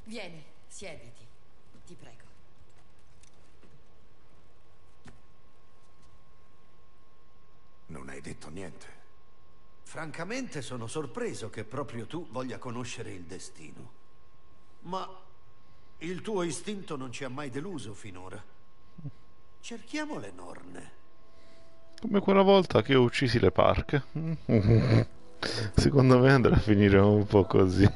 Vieni, siediti. Ti prego. Non hai detto niente. Francamente sono sorpreso che proprio tu voglia conoscere il destino. Ma il tuo istinto non ci ha mai deluso finora. Cerchiamo le Norne. Come quella volta che ho uccisi le parche. Secondo me andrà a finire un po' così.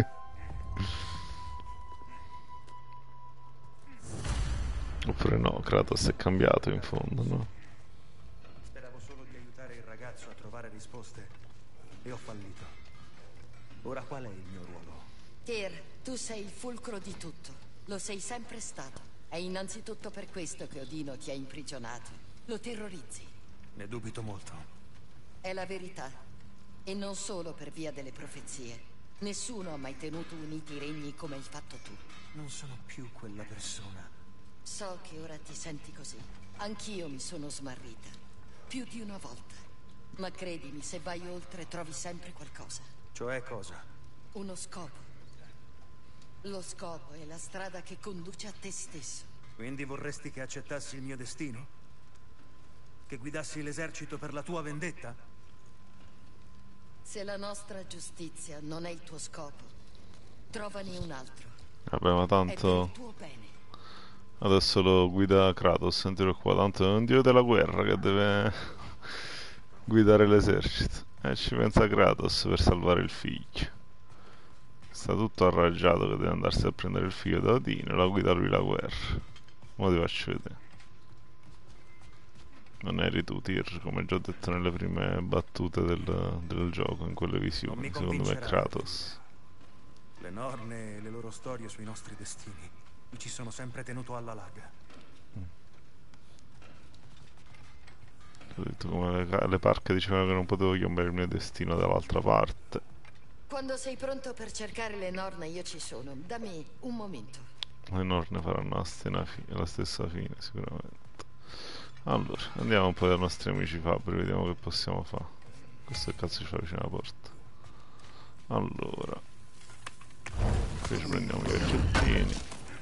Oppure no, Kratos è cambiato in fondo, no? Speravo solo di aiutare il ragazzo a trovare risposte e ho fallito. Ora qual è il mio ruolo? Tyr, tu sei il fulcro di tutto. Lo sei sempre stato. È innanzitutto per questo che Odino ti ha imprigionato. Lo terrorizzi. Ne dubito molto. È la verità. E non solo per via delle profezie. Nessuno ha mai tenuto uniti i regni come hai fatto tu. Non sono più quella persona. So che ora ti senti così. Anch'io mi sono smarrita. Più di una volta. Ma credimi, se vai oltre trovi sempre qualcosa. Cioè cosa? Uno scopo. Lo scopo è la strada che conduce a te stesso. Quindi vorresti che accettassi il mio destino? Che guidassi l'esercito per la tua vendetta? Se la nostra giustizia non è il tuo scopo, trovane un altro. Vabbè, ma tanto È per il tuo bene. adesso lo guida Kratos, sentilo qua, tanto è un dio della guerra che deve guidare l'esercito. E ci pensa Kratos per salvare il figlio. Sta tutto arrabbiato che deve andarsi a prendere il figlio da Odino e la guida lui la guerra. Ora ti faccio vedere. Non eri tu, Tyr, come già detto nelle prime battute del, del gioco, in quelle visioni. Secondo me è Kratos. Le Norne e le loro storie sui nostri destini mi ci sono sempre tenuto alla larga. Mm. Ho detto come le, le parche dicevano che non potevo chiamare il mio destino dall'altra parte. Quando sei pronto per cercare le Norne io ci sono. Dammi un momento. Le Norne faranno la, stena fi la stessa fine sicuramente. Allora, andiamo un po' dai nostri amici fabbri, vediamo che possiamo fare. Questo che cazzo ci fa vicino alla porta. Allora, qui ci prendiamo gli oggettini.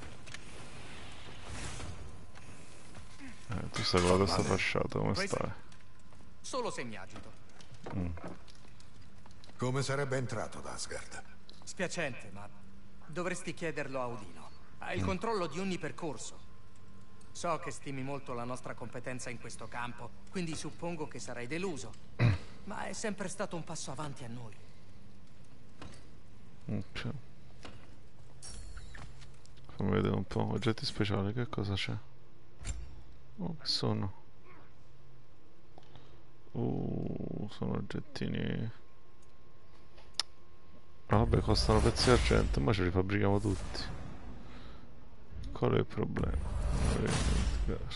Eh, tu stai con la testa fasciata, come stai? Solo se mi agito. Mm. Come sarebbe entrato ad Asgard? Spiacente, ma dovresti chiederlo a Odino. Ha il Mm. controllo di ogni percorso. So che stimi molto la nostra competenza in questo campo, quindi suppongo che sarai deluso. Ma è sempre stato un passo avanti a noi. Ok. Fammi vedere un po'. Oggetti speciali, che cosa c'è? Oh, che sono? Uh, sono oggettini. Ah, vabbè, costano pezzi di argento, ma ce li fabbrichiamo tutti. Qual è il problema? Non devi dimenticare.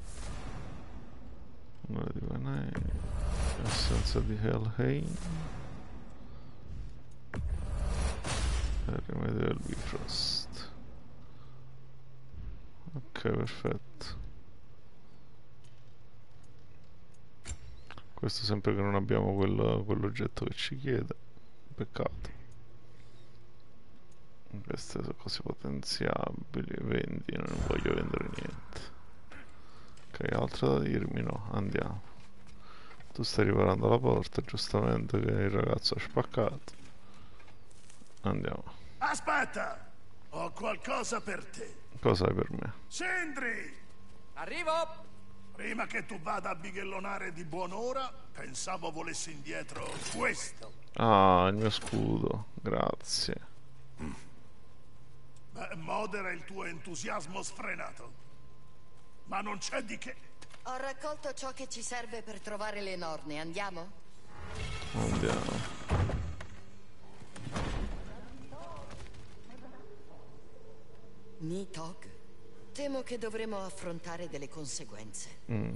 Una di Vanai, essenza di Helheim e il rimedio del Bifrost. Ok, perfetto. Questo sempre che non abbiamo quel, quell'oggetto che ci chiede. Peccato. Queste sono cose potenziabili. Vendi, non voglio vendere niente. Ok, altro da dirmi? No, andiamo. Tu stai riparando la porta, giustamente, che il ragazzo ha spaccato. Andiamo. Aspetta! Ho qualcosa per te. Cosa hai per me? Sindri! Arrivo! Prima che tu vada a bighellonare di buon'ora, pensavo volessi indietro questo. Ah, il mio scudo, grazie. Beh, modera il tuo entusiasmo sfrenato. Ma non c'è di che. Ho raccolto ciò che ci serve per trovare le Norne. Andiamo? Andiamo. Nidhogg? Temo che dovremo affrontare delle conseguenze. Mm.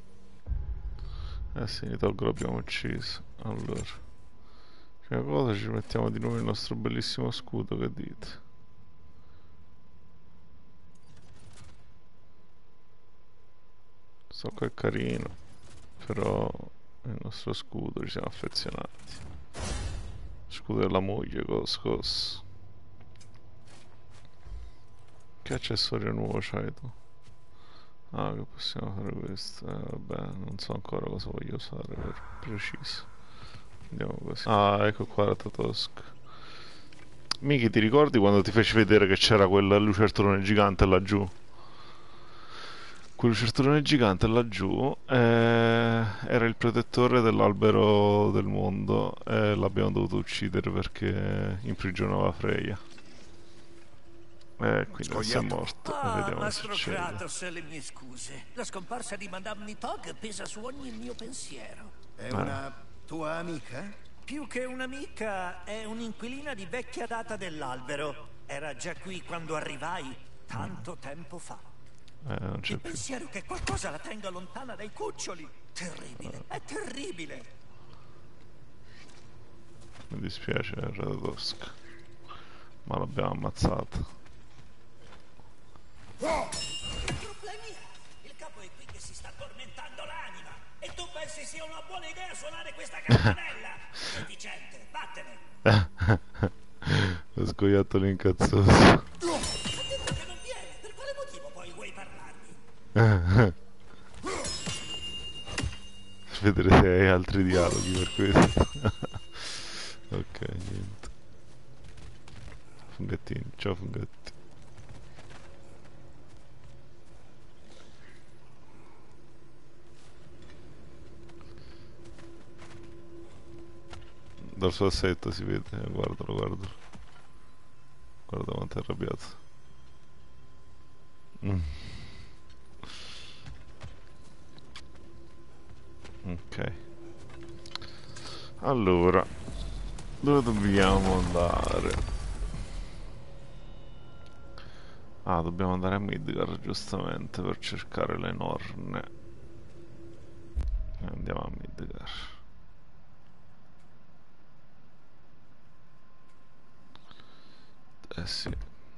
Eh sì, Nidhogg l'abbiamo ucciso. Allora, prima cosa ci mettiamo di nuovo il nostro bellissimo scudo, che dite? So che è carino, però il nostro scudo ci siamo affezionati. Scudo della moglie, cos cos. Che accessorio nuovo c'hai tu? Ah, che possiamo fare questo? Eh, vabbè, non so ancora cosa voglio usare per preciso. Andiamo così. Ah, ecco qua la Totosk. Miki, ti ricordi quando ti feci vedere che c'era quel lucertolone gigante laggiù? Quel lucertolone gigante laggiù eh, era il protettore dell'albero del mondo e l'abbiamo dovuto uccidere perché imprigionava Freya. Eh, quindi adesso è morto. Ah, Vediamo Mastro se succede. Kratos, le mie scuse. La scomparsa di Madame Nidhogg pesa su ogni mio pensiero. È una tua amica? Più che un'amica, è un'inquilina di vecchia data dell'albero. Era già qui quando arrivai, tanto tempo fa. Eh, non c'è Il più. pensiero che qualcosa la tenga lontana dai cuccioli. Terribile, è terribile. Mi dispiace, Totosk, ma l'abbiamo ammazzato. Problemi? Il capo è qui che si sta tormentando l'anima. E tu pensi sia una buona idea suonare questa campanella? Deficiente, vattene. Lo scoiattolo incazzoso. Ha detto che non viene. Per quale motivo poi vuoi parlarmi? Vedere se hai altri dialoghi per questo. Ok, niente. Fungettini, ciao fungetti. Dal suo assetto si vede, eh, guardalo, guardalo. Guarda quanto è arrabbiato. Mm. Ok. Allora, dove dobbiamo andare? Ah, dobbiamo andare a Midgar giustamente per cercare le norne. E andiamo a Midgar. Eh sì.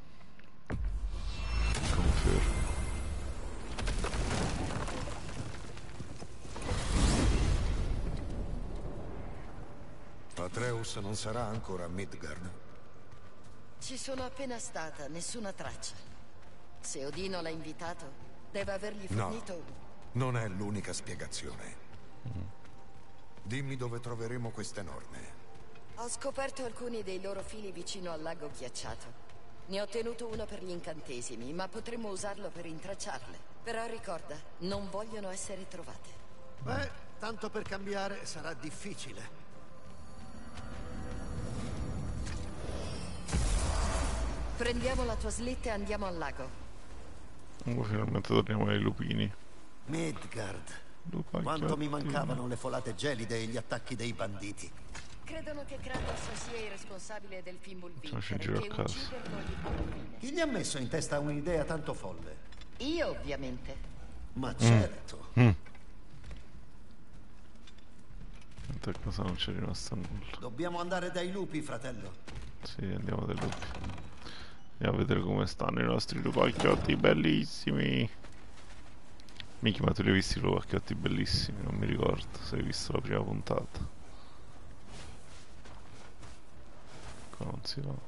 Confermo. Atreus non sarà ancora a Midgard. Ci sono appena stata, nessuna traccia. Se Odino l'ha invitato, deve avergli fornito... No, non è l'unica spiegazione. Dimmi dove troveremo queste norme. Ho scoperto alcuni dei loro fili vicino al lago ghiacciato. Ne ho tenuto uno per gli incantesimi, ma potremmo usarlo per intracciarle. Però ricorda, non vogliono essere trovate. Beh, tanto per cambiare sarà difficile. Prendiamo la tua slitta e andiamo al lago. Oh, finalmente torniamo ai lupini. Midgard. Lupacchiotti. Quanto mi mancavano le folate gelide e gli attacchi dei banditi. Credono che Kratos sia il responsabile del Fimbulvinter e che giro a caso. ucciderlo gli fa fine. Chi gli ha messo in testa un'idea tanto folle? Io, ovviamente. Ma certo. Mm. Tanta cosa non c'è rimasto nulla. Dobbiamo andare dai lupi, fratello. Sì, andiamo dai lupi. Andiamo a vedere come stanno i nostri lupacchiotti bellissimi. Miki, ma tu li hai visti i lupacchiotti bellissimi? Non mi ricordo se hai visto la prima puntata. Qua non si va.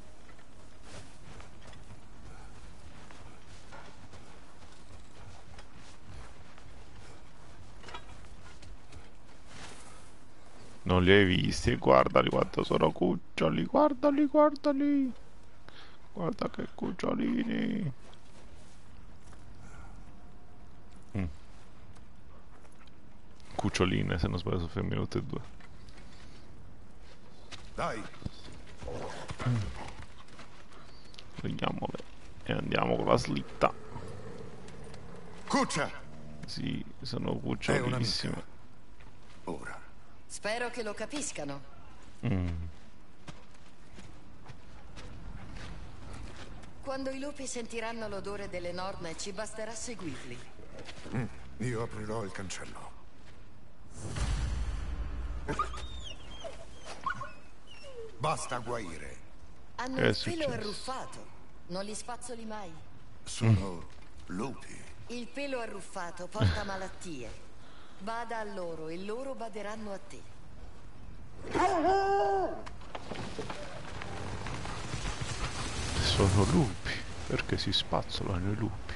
Non li hai visti? Guardali quanto sono cuccioli, guardali, guardali. Guarda che cucciolini. Mm. Cuccioline, se non sbaglio, sono femmine tutte e due. Dai. Mm. Prendiamole e andiamo con la slitta. Cuccia! Sì, sono cucciolissime. Ora. Spero che lo capiscano. Mm. Quando i lupi sentiranno l'odore delle norne, ci basterà seguirli. Mm. Io aprirò il cancello. Basta guaire. Hanno Che è il pelo successo? arruffato. Non li spazzoli mai. Sono lupi. Il pelo arruffato porta malattie. Bada a loro e loro baderanno a te. Sono lupi. Perché si spazzolano i lupi?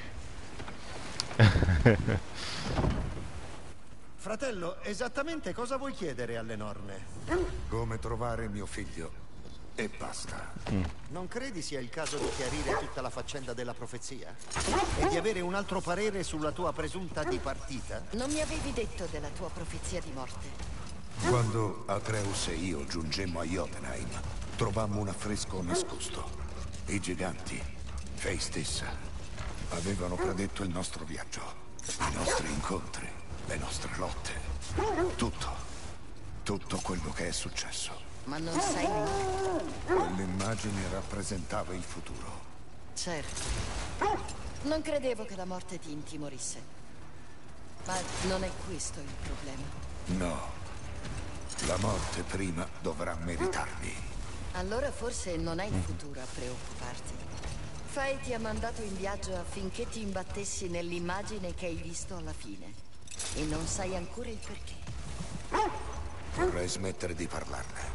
Fratello, esattamente cosa vuoi chiedere alle norne? Come trovare mio figlio e basta. Mm. Non credi sia il caso di chiarire tutta la faccenda della profezia? E di avere un altro parere sulla tua presunta dipartita? Non mi avevi detto della tua profezia di morte. Quando Atreus e io giungemmo a Jotunheim, trovammo un affresco nascosto. I giganti, Fei stessa, avevano predetto il nostro viaggio, i nostri incontri, le nostre lotte. Tutto, tutto quello che è successo. Ma non sei lì. Quell'immagine rappresentava il futuro. Certo. Non credevo che la morte ti intimorisse. Ma non è questo il problema. No. La morte prima dovrà meritarmi. Allora forse non è il futuro a preoccuparti. Fei ti ha mandato in viaggio affinché ti imbattessi nell'immagine che hai visto alla fine. E non sai ancora il perché. Vorrei smettere di parlarne.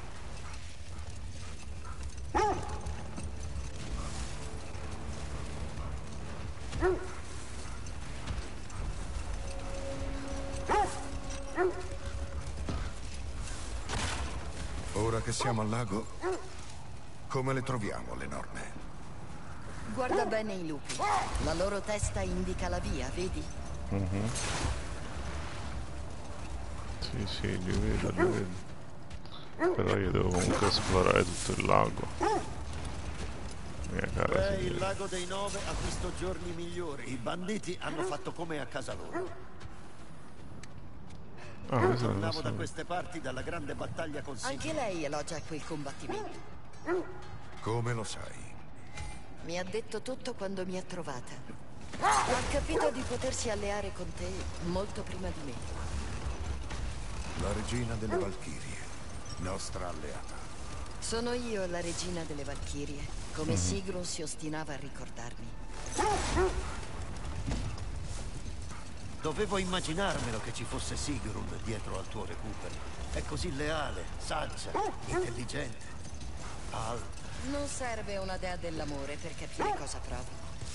Ora che siamo al lago, come le troviamo le norme? Guarda bene i lupi. La loro testa indica la via, vedi? Mm-hmm. Sì, sì, li vedo, li vedo. Però io devo comunque esplorare tutto il lago. Mia cara Beh, signora. il lago dei Nove ha visto giorni migliori. I banditi hanno fatto come a casa loro. Ah, questo non lo Tornavo da so. queste parti dalla grande battaglia con Sigurd. Anche lei elogia quel combattimento. Come lo sai? Mi ha detto tutto quando mi ha trovata. Ha capito di potersi alleare con te molto prima di me. La regina delle Valchirie, nostra alleata. Sono io la regina delle Valchirie, come Mhm. Sigrun si ostinava a ricordarmi. Dovevo immaginarmelo che ci fosse Sigrun dietro al tuo recupero. È così leale, saggia, intelligente, alta. Non serve una dea dell'amore per capire cosa provo.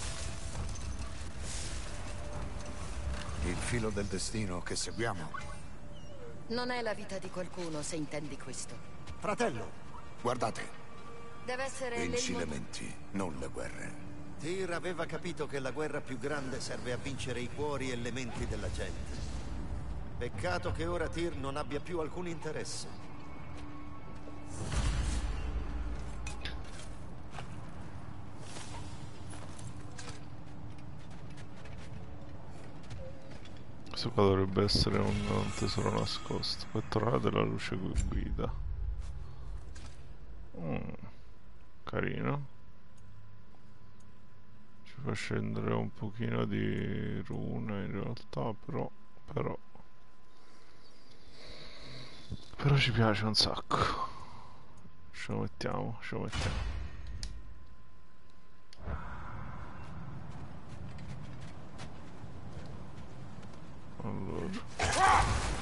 Il filo del destino che seguiamo. Non è la vita di qualcuno, se intendi questo. Fratello, guardate, Deve essere vinci l'elmo- le menti, non le guerre. Tyr aveva capito che la guerra più grande serve a vincere i cuori e le menti della gente. Peccato che ora Tyr non abbia più alcun interesse. Questo qua dovrebbe essere un, un tesoro nascosto. Pettorale della luce qui guida. Mm, carino. Ci fa scendere un pochino di rune in realtà, però, però, però ci piace un sacco. Ce lo mettiamo, ce lo mettiamo. Allora.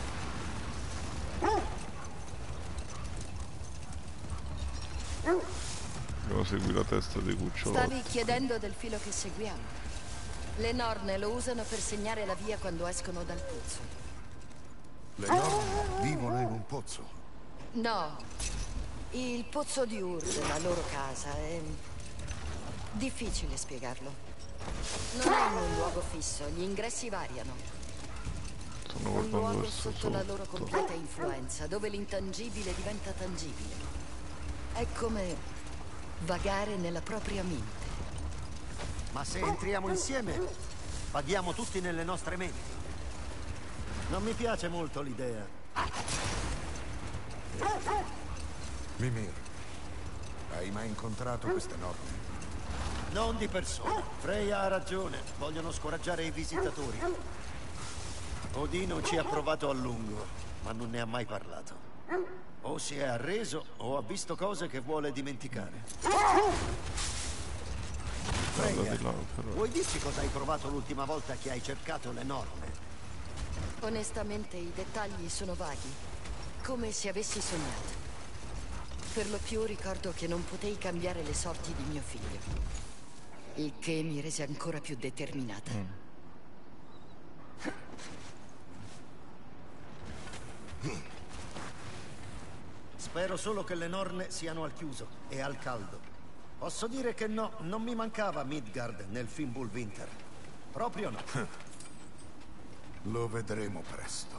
Devo seguire la testa dei cucciolotti. Stavi chiedendo del filo che seguiamo. Le norne lo usano per segnare la via quando escono dal pozzo. Le norme vivono in un pozzo. No, il pozzo di Urd, la loro casa, è difficile spiegarlo. Non è in un luogo fisso, gli ingressi variano. Stanno Un guardando luogo verso sotto la loro sotto. completa influenza, dove l'intangibile diventa tangibile. È come vagare nella propria mente. Ma se entriamo insieme, vaghiamo tutti nelle nostre menti. Non mi piace molto l'idea. Mimir, hai mai incontrato queste norme? Non di persona. Freya ha ragione. Vogliono scoraggiare i visitatori. Odino ci ha provato a lungo, ma non ne ha mai parlato. O si è arreso o ha visto cose che vuole dimenticare. Freya, di là, però. vuoi dirci cosa hai provato l'ultima volta che hai cercato le norme? Onestamente i dettagli sono vaghi, come se avessi sognato. Per lo più ricordo che non potei cambiare le sorti di mio figlio. Il che mi rese ancora più determinata. Mm. Spero solo che le norne siano al chiuso e al caldo. Posso dire che no, non mi mancava Midgard nel Fimbulwinter. Proprio no. Lo vedremo presto.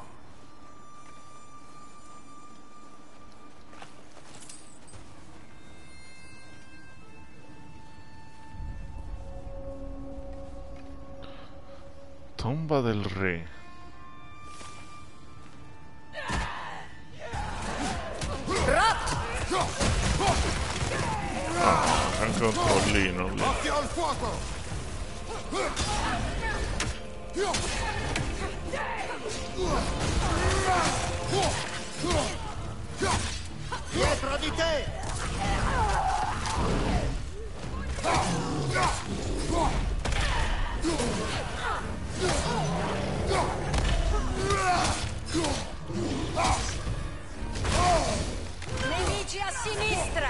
Tomba del re. Ah, anche un trollino lì. Occhio al fuoco! Dietro di te! Nemici a sinistra!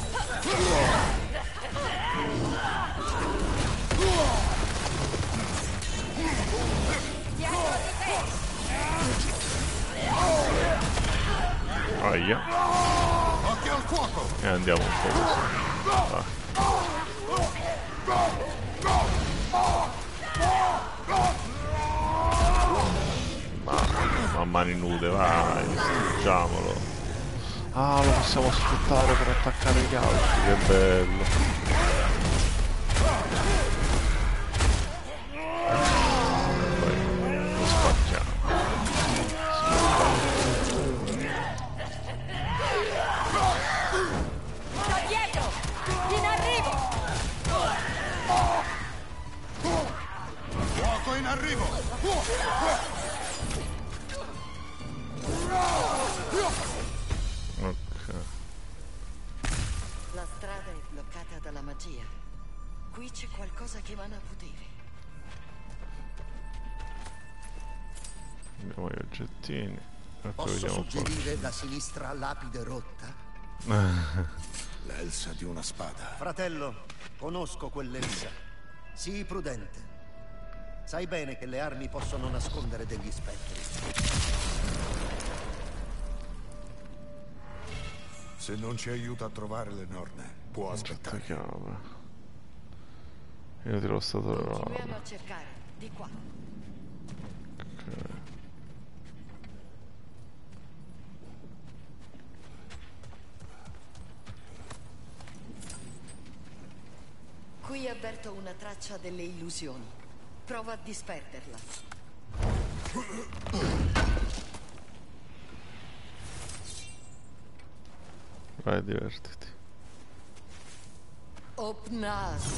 Dietro di te! Aia. Occhio al fuoco! E andiamo un po' così. Ah. Ma, a mani nude, vai, distruggiamolo. Ah, lo possiamo sfruttare per attaccare gli altri, che bello. Poi lo spacchiamo. Da dietro! In arrivo! Fuoco in arrivo! Ok. La strada è bloccata dalla magia. Qui c'è qualcosa che emana potere. Abbiamo gli oggettini. Ecco, Posso vediamo qua. suggerire la sinistra lapide rotta? L'elsa di una spada. Fratello, conosco quell'elsa. Sii prudente. Sai bene che le armi possono nascondere degli spettri. Se non ci aiuta a trovare le norne, può aspettare. Chiave. Io ti l'ho stato Continuiamo a cercare, di qua. Ok. Qui avverto una traccia delle illusioni. Prova a disperderla. Vai, divertiti. Opnas.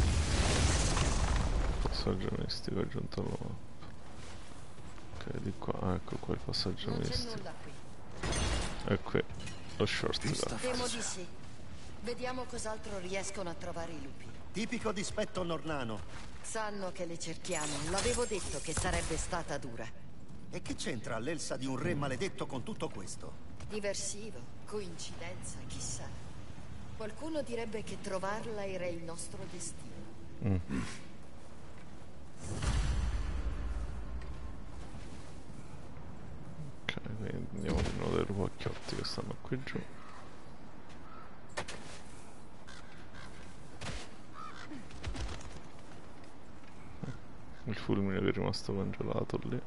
Passaggio mistico aggiunto alla mappa. Ok, di qua. Ah, ecco qua il passaggio Non c'è mistico. nulla qui. E qui lo shortcut. Temo di sì. Vediamo cos'altro riescono a trovare i lupi. Tipico dispetto nornano. Sanno che le cerchiamo. L'avevo detto che sarebbe stata dura. E che c'entra l'elsa di un re maledetto con tutto questo? Diversivo, coincidenza, chissà. Qualcuno direbbe che trovarla era il nostro destino. Mm. Ok, quindi andiamo di nuovo dai rubacchiotti che stanno qui giù. Il fulmine che è rimasto congelato lì.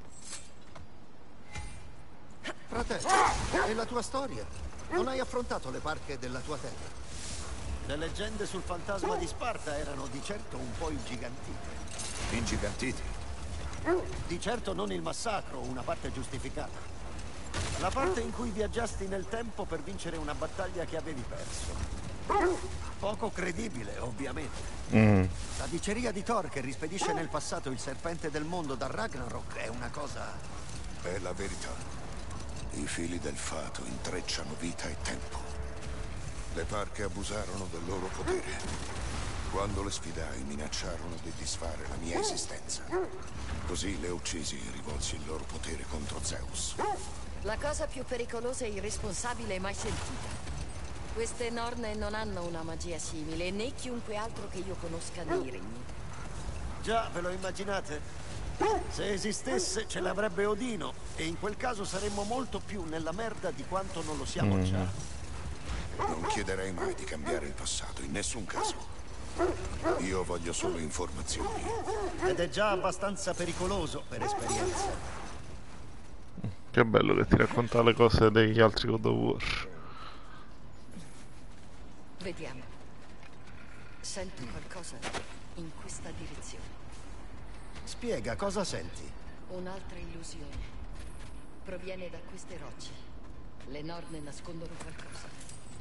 Fratello, è la tua storia. Non hai affrontato le barche della tua terra. Le leggende sul fantasma di Sparta erano di certo un po' ingigantite. Ingigantiti? Di certo non il massacro, una parte giustificata. La parte in cui viaggiasti nel tempo per vincere una battaglia che avevi perso. Poco credibile, ovviamente. Mm. La diceria di Thor che rispedisce nel passato il serpente del mondo da Ragnarok è una cosa... È la verità. I fili del fato intrecciano vita e tempo. Le parche abusarono del loro potere. Quando le sfidai minacciarono di disfare la mia esistenza. Così le uccisi e rivolsi il loro potere contro Zeus. La cosa più pericolosa e irresponsabile mai sentita. Queste norne non hanno una magia simile, né chiunque altro che io conosca nei regni. Già, ve lo immaginate? Se esistesse ce l'avrebbe Odino, e in quel caso saremmo molto più nella merda di quanto non lo siamo Mm. già. Non chiederei mai di cambiare il passato, in nessun caso. Io voglio solo informazioni. Ed è già abbastanza pericoloso per esperienza. Che bello che ti racconta le cose degli altri God of War. Vediamo. Sento qualcosa in questa direzione. Spiega, cosa senti? Un'altra illusione. Proviene da queste rocce. Le norne nascondono qualcosa.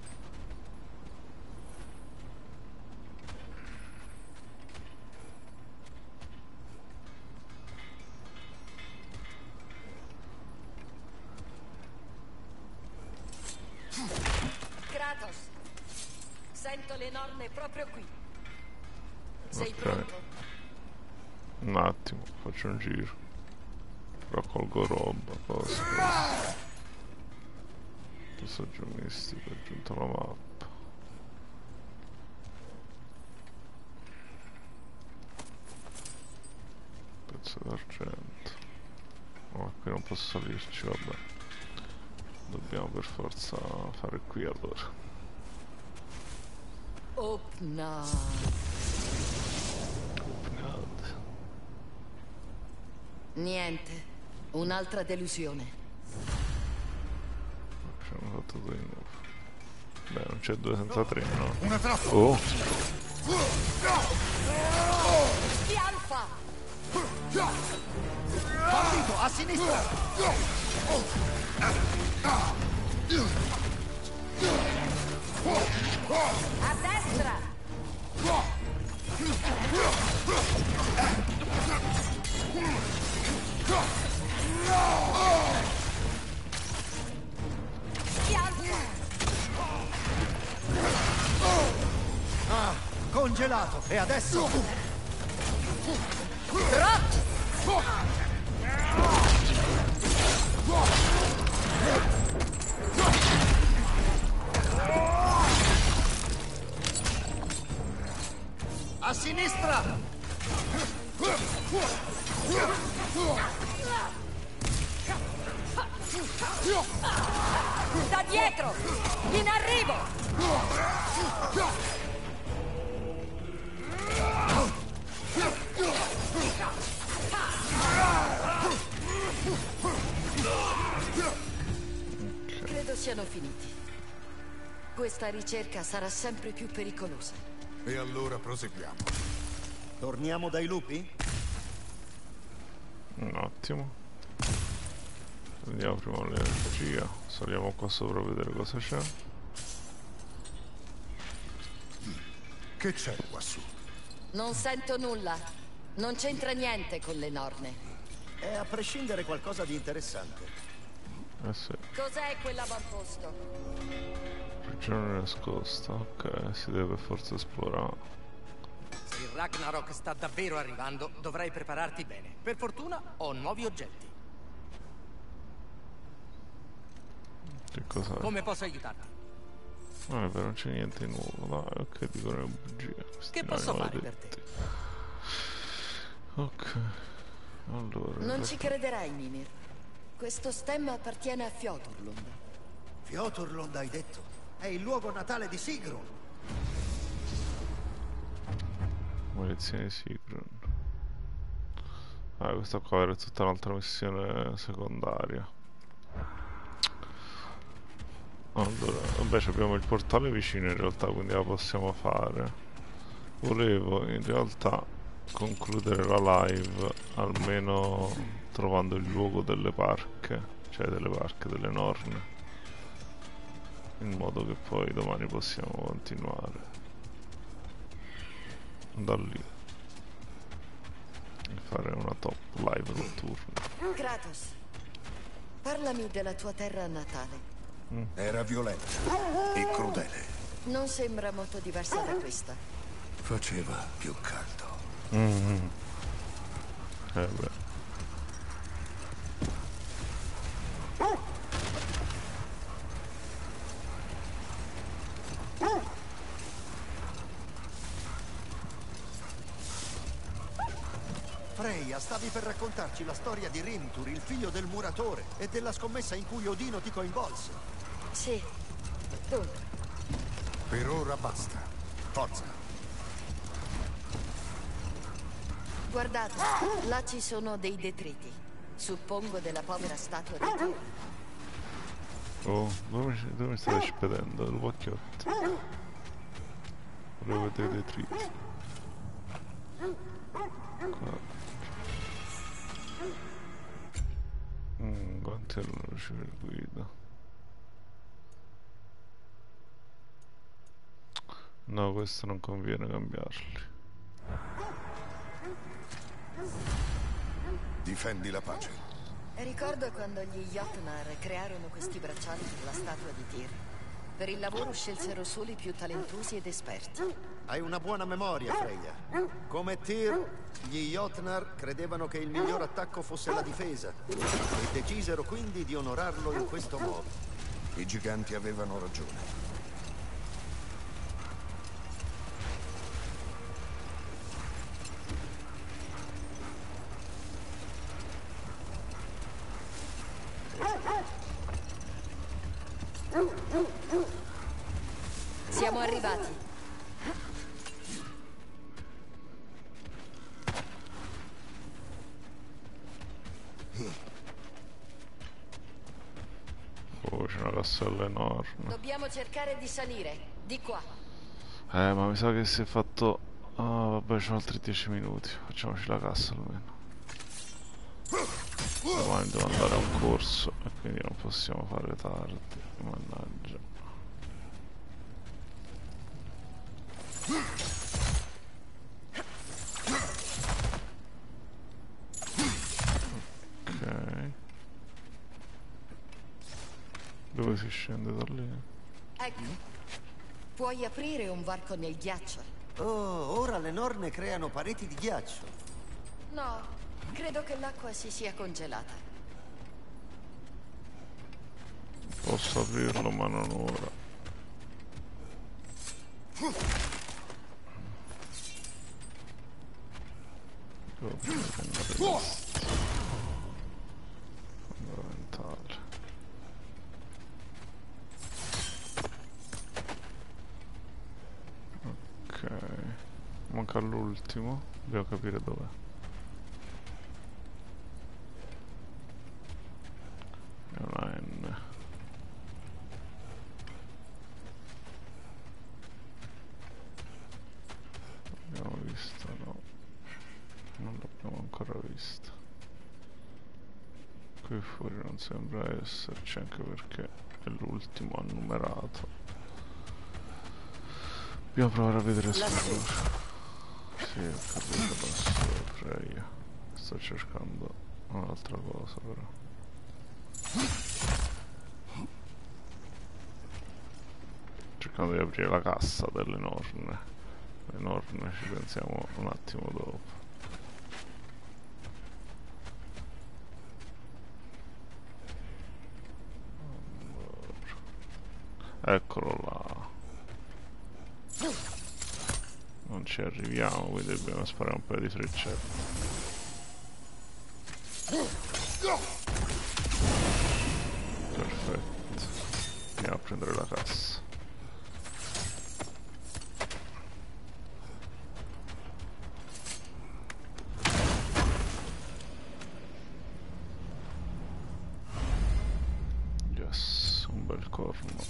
Kratos! Sento le norne proprio qui. Sei Ok. pronto? Un attimo, faccio un giro. Raccolgo roba, cose. Passaggio mistico, ho aggiunto la mappa. Pezzo d'argento. No, qui non posso salirci, vabbè. Dobbiamo per forza fare qui allora. Opna. Niente. Un'altra delusione. Abbiamo fatto due di nuovo. Beh, non c'è due senza tre, no? Una trappola! Oh! Alfa! Partito, a sinistra! A destra! Ah, congelato! E adesso? A sinistra! Da dietro! In arrivo! Credo siano finiti. Questa ricerca sarà sempre più pericolosa. E allora proseguiamo. Torniamo dai lupi? Un attimo. Andiamo prima all'energia. Saliamo qua sopra a vedere cosa c'è. Che c'è quassù? Non sento nulla. Non c'entra niente con le norne. È a prescindere qualcosa di interessante. Eh sì. Cos'è quell'avamposto? Prigione nascosta. Ok, si deve per forza esplorare. Se il Ragnarok sta davvero arrivando, dovrai prepararti bene. Per fortuna ho nuovi oggetti. Che cos'è? Come posso aiutarti? No, è vero, non c'è niente di nuovo. Dai, ok, dicono le bugie. Questi Che posso nani fare per maledetti. te? Ok. Allora. Non ci crederai, Mimir. Questo stemma appartiene a Fjoturlund. Fjoturlund, hai detto? È il luogo natale di Sigrun. Munizioni di Sigrun. Ah, questa qua era tutta un'altra missione secondaria. Allora, vabbè, abbiamo il portale vicino in realtà, quindi la possiamo fare. Volevo in realtà concludere la live almeno trovando il luogo delle parche, cioè delle parche, delle norne, in modo che poi domani possiamo continuare da lì e fare una top live notturna. Kratos, parlami della tua terra natale. Mm. Era violenta e crudele. Non sembra molto diversa da questa. Faceva più caldo. Mm-hmm. Eh beh. Freya, stavi per raccontarci la storia di Rimtur, il figlio del muratore, e della scommessa in cui Odino ti coinvolse. Sì. Dunque. Per ora basta. Forza. Guardate, là ci sono dei detriti. Suppongo della povera statua di Tyr. Oh, dove, dove stai spedendo? Il vecchiotto. Volevo vedere i detriti. Qua. Mm, quanti allora ci per guida? No, questo non conviene cambiarli. Difendi la pace. Ricordo quando gli Jotnar crearono questi bracciali per la statua di Tyr. Per il lavoro scelsero solo i più talentuosi ed esperti. Hai una buona memoria, Freya. Come Tyr, gli Jotnar credevano che il miglior attacco fosse la difesa e decisero quindi di onorarlo in questo modo. I giganti avevano ragione. Siamo arrivati. Oh, c'è una cassella enorme. Dobbiamo cercare di salire. Di qua. Eh, ma mi sa che si è fatto... Ah, oh, vabbè, c'ho altri dieci minuti. Facciamoci la cassa almeno. Domani devo andare a un corso e quindi non possiamo fare tardi. Mannaggia. Ok. Dove si scende da lì? Ecco. Puoi aprire un varco nel ghiaccio? Oh, ora le norne creano pareti di ghiaccio. No, credo che l'acqua si sia congelata. Posso aprirlo ma non ora. Devo prendere questo. Fondamentale. Ok. Manca l'ultimo. Devo capire dov'è. È una N. L'abbiamo vista, no? Non l'abbiamo ancora vista. Qui fuori non sembra esserci, anche perché è l'ultimo annumerato. Dobbiamo provare a vedere sopra. Sì, ho capito, passo Freya. Sto cercando un'altra cosa però. Cercando di aprire la cassa delle norne. Le norne ci pensiamo un attimo dopo. Allora. Eccolo là. Non ci arriviamo, quindi dobbiamo sparare un paio di freccette. Perfetto. Andiamo a prendere la cassa. Yes, un bel corno.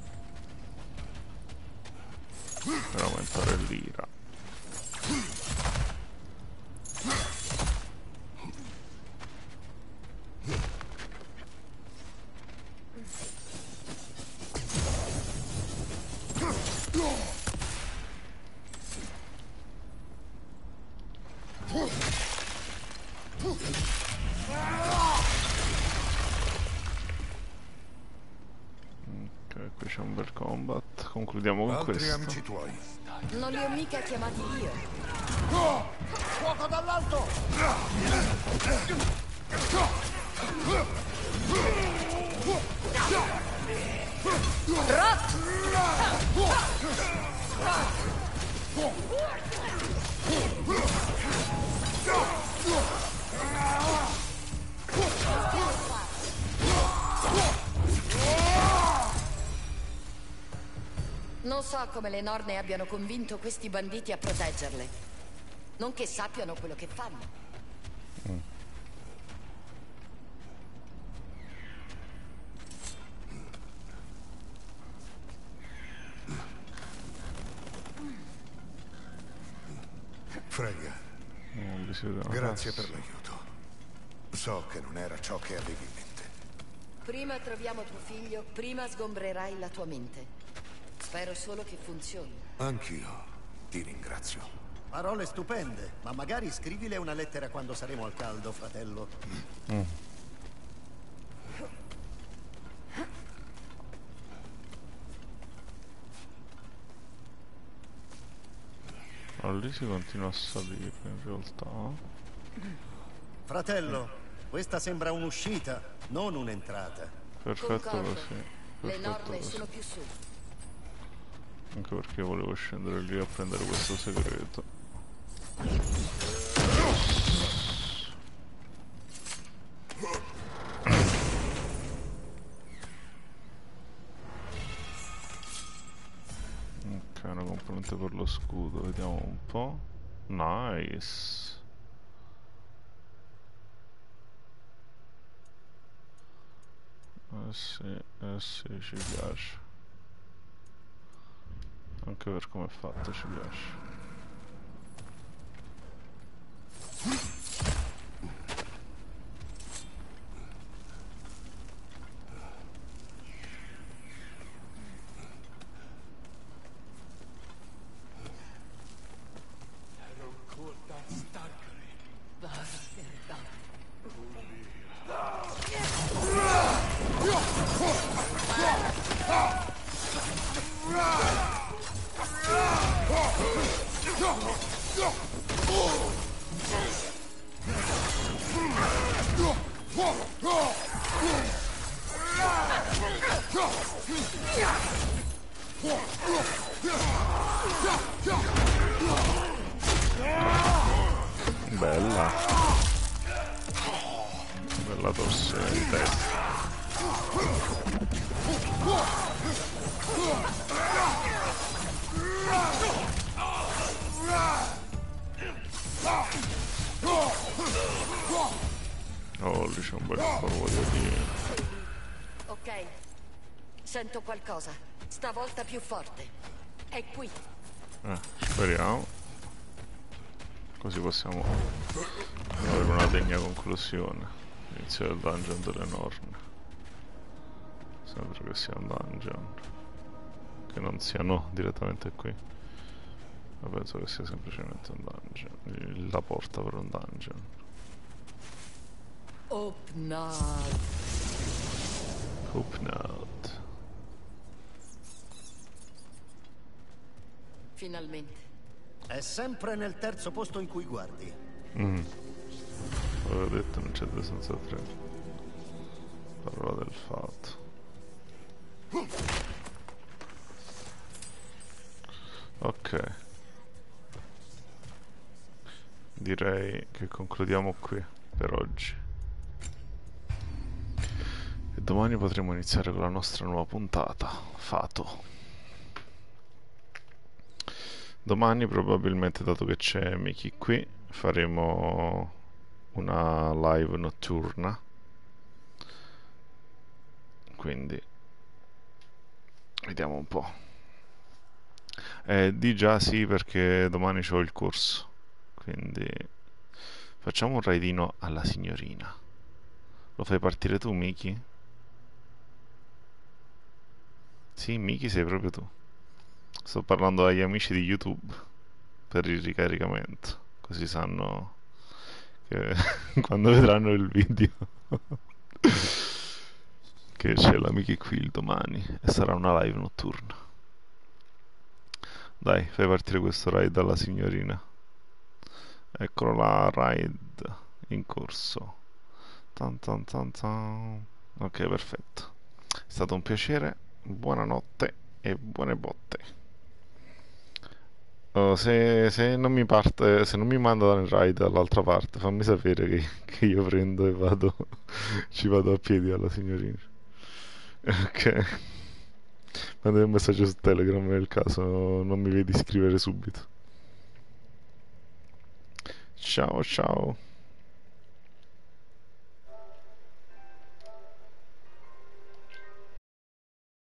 Per aumentare l'ira. Ok, qui c'è un bel combat. Concludiamo con Altri questo. amici tuoi. Non li ho mica chiamati io. Fuoco dall'alto! Rot! so come le Norne abbiano convinto questi banditi a proteggerle. Non che sappiano quello che fanno. Mm. Freya, oh, grazie per l'aiuto. So che non era ciò che avevi in mente. Prima troviamo tuo figlio, prima sgombrerai la tua mente. Spero solo che funzioni. Anch'io ti ringrazio. Parole stupende, ma magari scrivile una lettera quando saremo al caldo, fratello. Mm. Allora, lì si continua a salire in realtà. Fratello, questa sembra un'uscita, non un'entrata. Perfetto Concordo. così. Le Perfetto Norne così. sono più su. Anche perché volevo scendere lì a prendere questo segreto. Ok, una componente per lo scudo, vediamo un po'. Nice. Eh sì, eh sì, ci piace. Anche per come è fatto ci piace. Bella. Bella torsina in testa. Oh, lì c'è un bel favore di... Ok. Sento qualcosa. Stavolta più forte. È qui. Eh, speriamo. Così possiamo avere una degna conclusione. Inizio del dungeon delle Norne. Sembra che sia un dungeon. Che non siano direttamente qui. Ma penso che sia semplicemente un dungeon. La porta per un dungeon. Opnad. Opnad. Finalmente. È sempre nel terzo posto in cui guardi. Mm. Avevo detto non c'è due senza tre. Parola del fatto. Ok. Direi che concludiamo qui per oggi. E domani potremo iniziare con la nostra nuova puntata, Fato. Domani probabilmente, dato che c'è Miki qui, faremo una live notturna. Quindi vediamo un po'. Eh, di già sì, perché domani c'ho il corso. Quindi facciamo un raidino alla signorina. Lo fai partire tu, Miki? Sì, Miki sei proprio tu. Sto parlando agli amici di YouTube per il ricaricamento, così sanno che quando vedranno il video che c'è l'amici qui il domani e sarà una live notturna. Dai, fai partire questo raid alla signorina. Eccolo là, raid in corso. Tan tan tan tan. Ok, perfetto. È stato un piacere, buonanotte e buone botte. Uh, se, se non mi parte, se non mi manda nel raid dall'altra parte, fammi sapere che, che io prendo e vado, ci vado a piedi alla signorina. Ok. Mandami un messaggio su Telegram nel caso non mi vedi scrivere subito. Ciao ciao.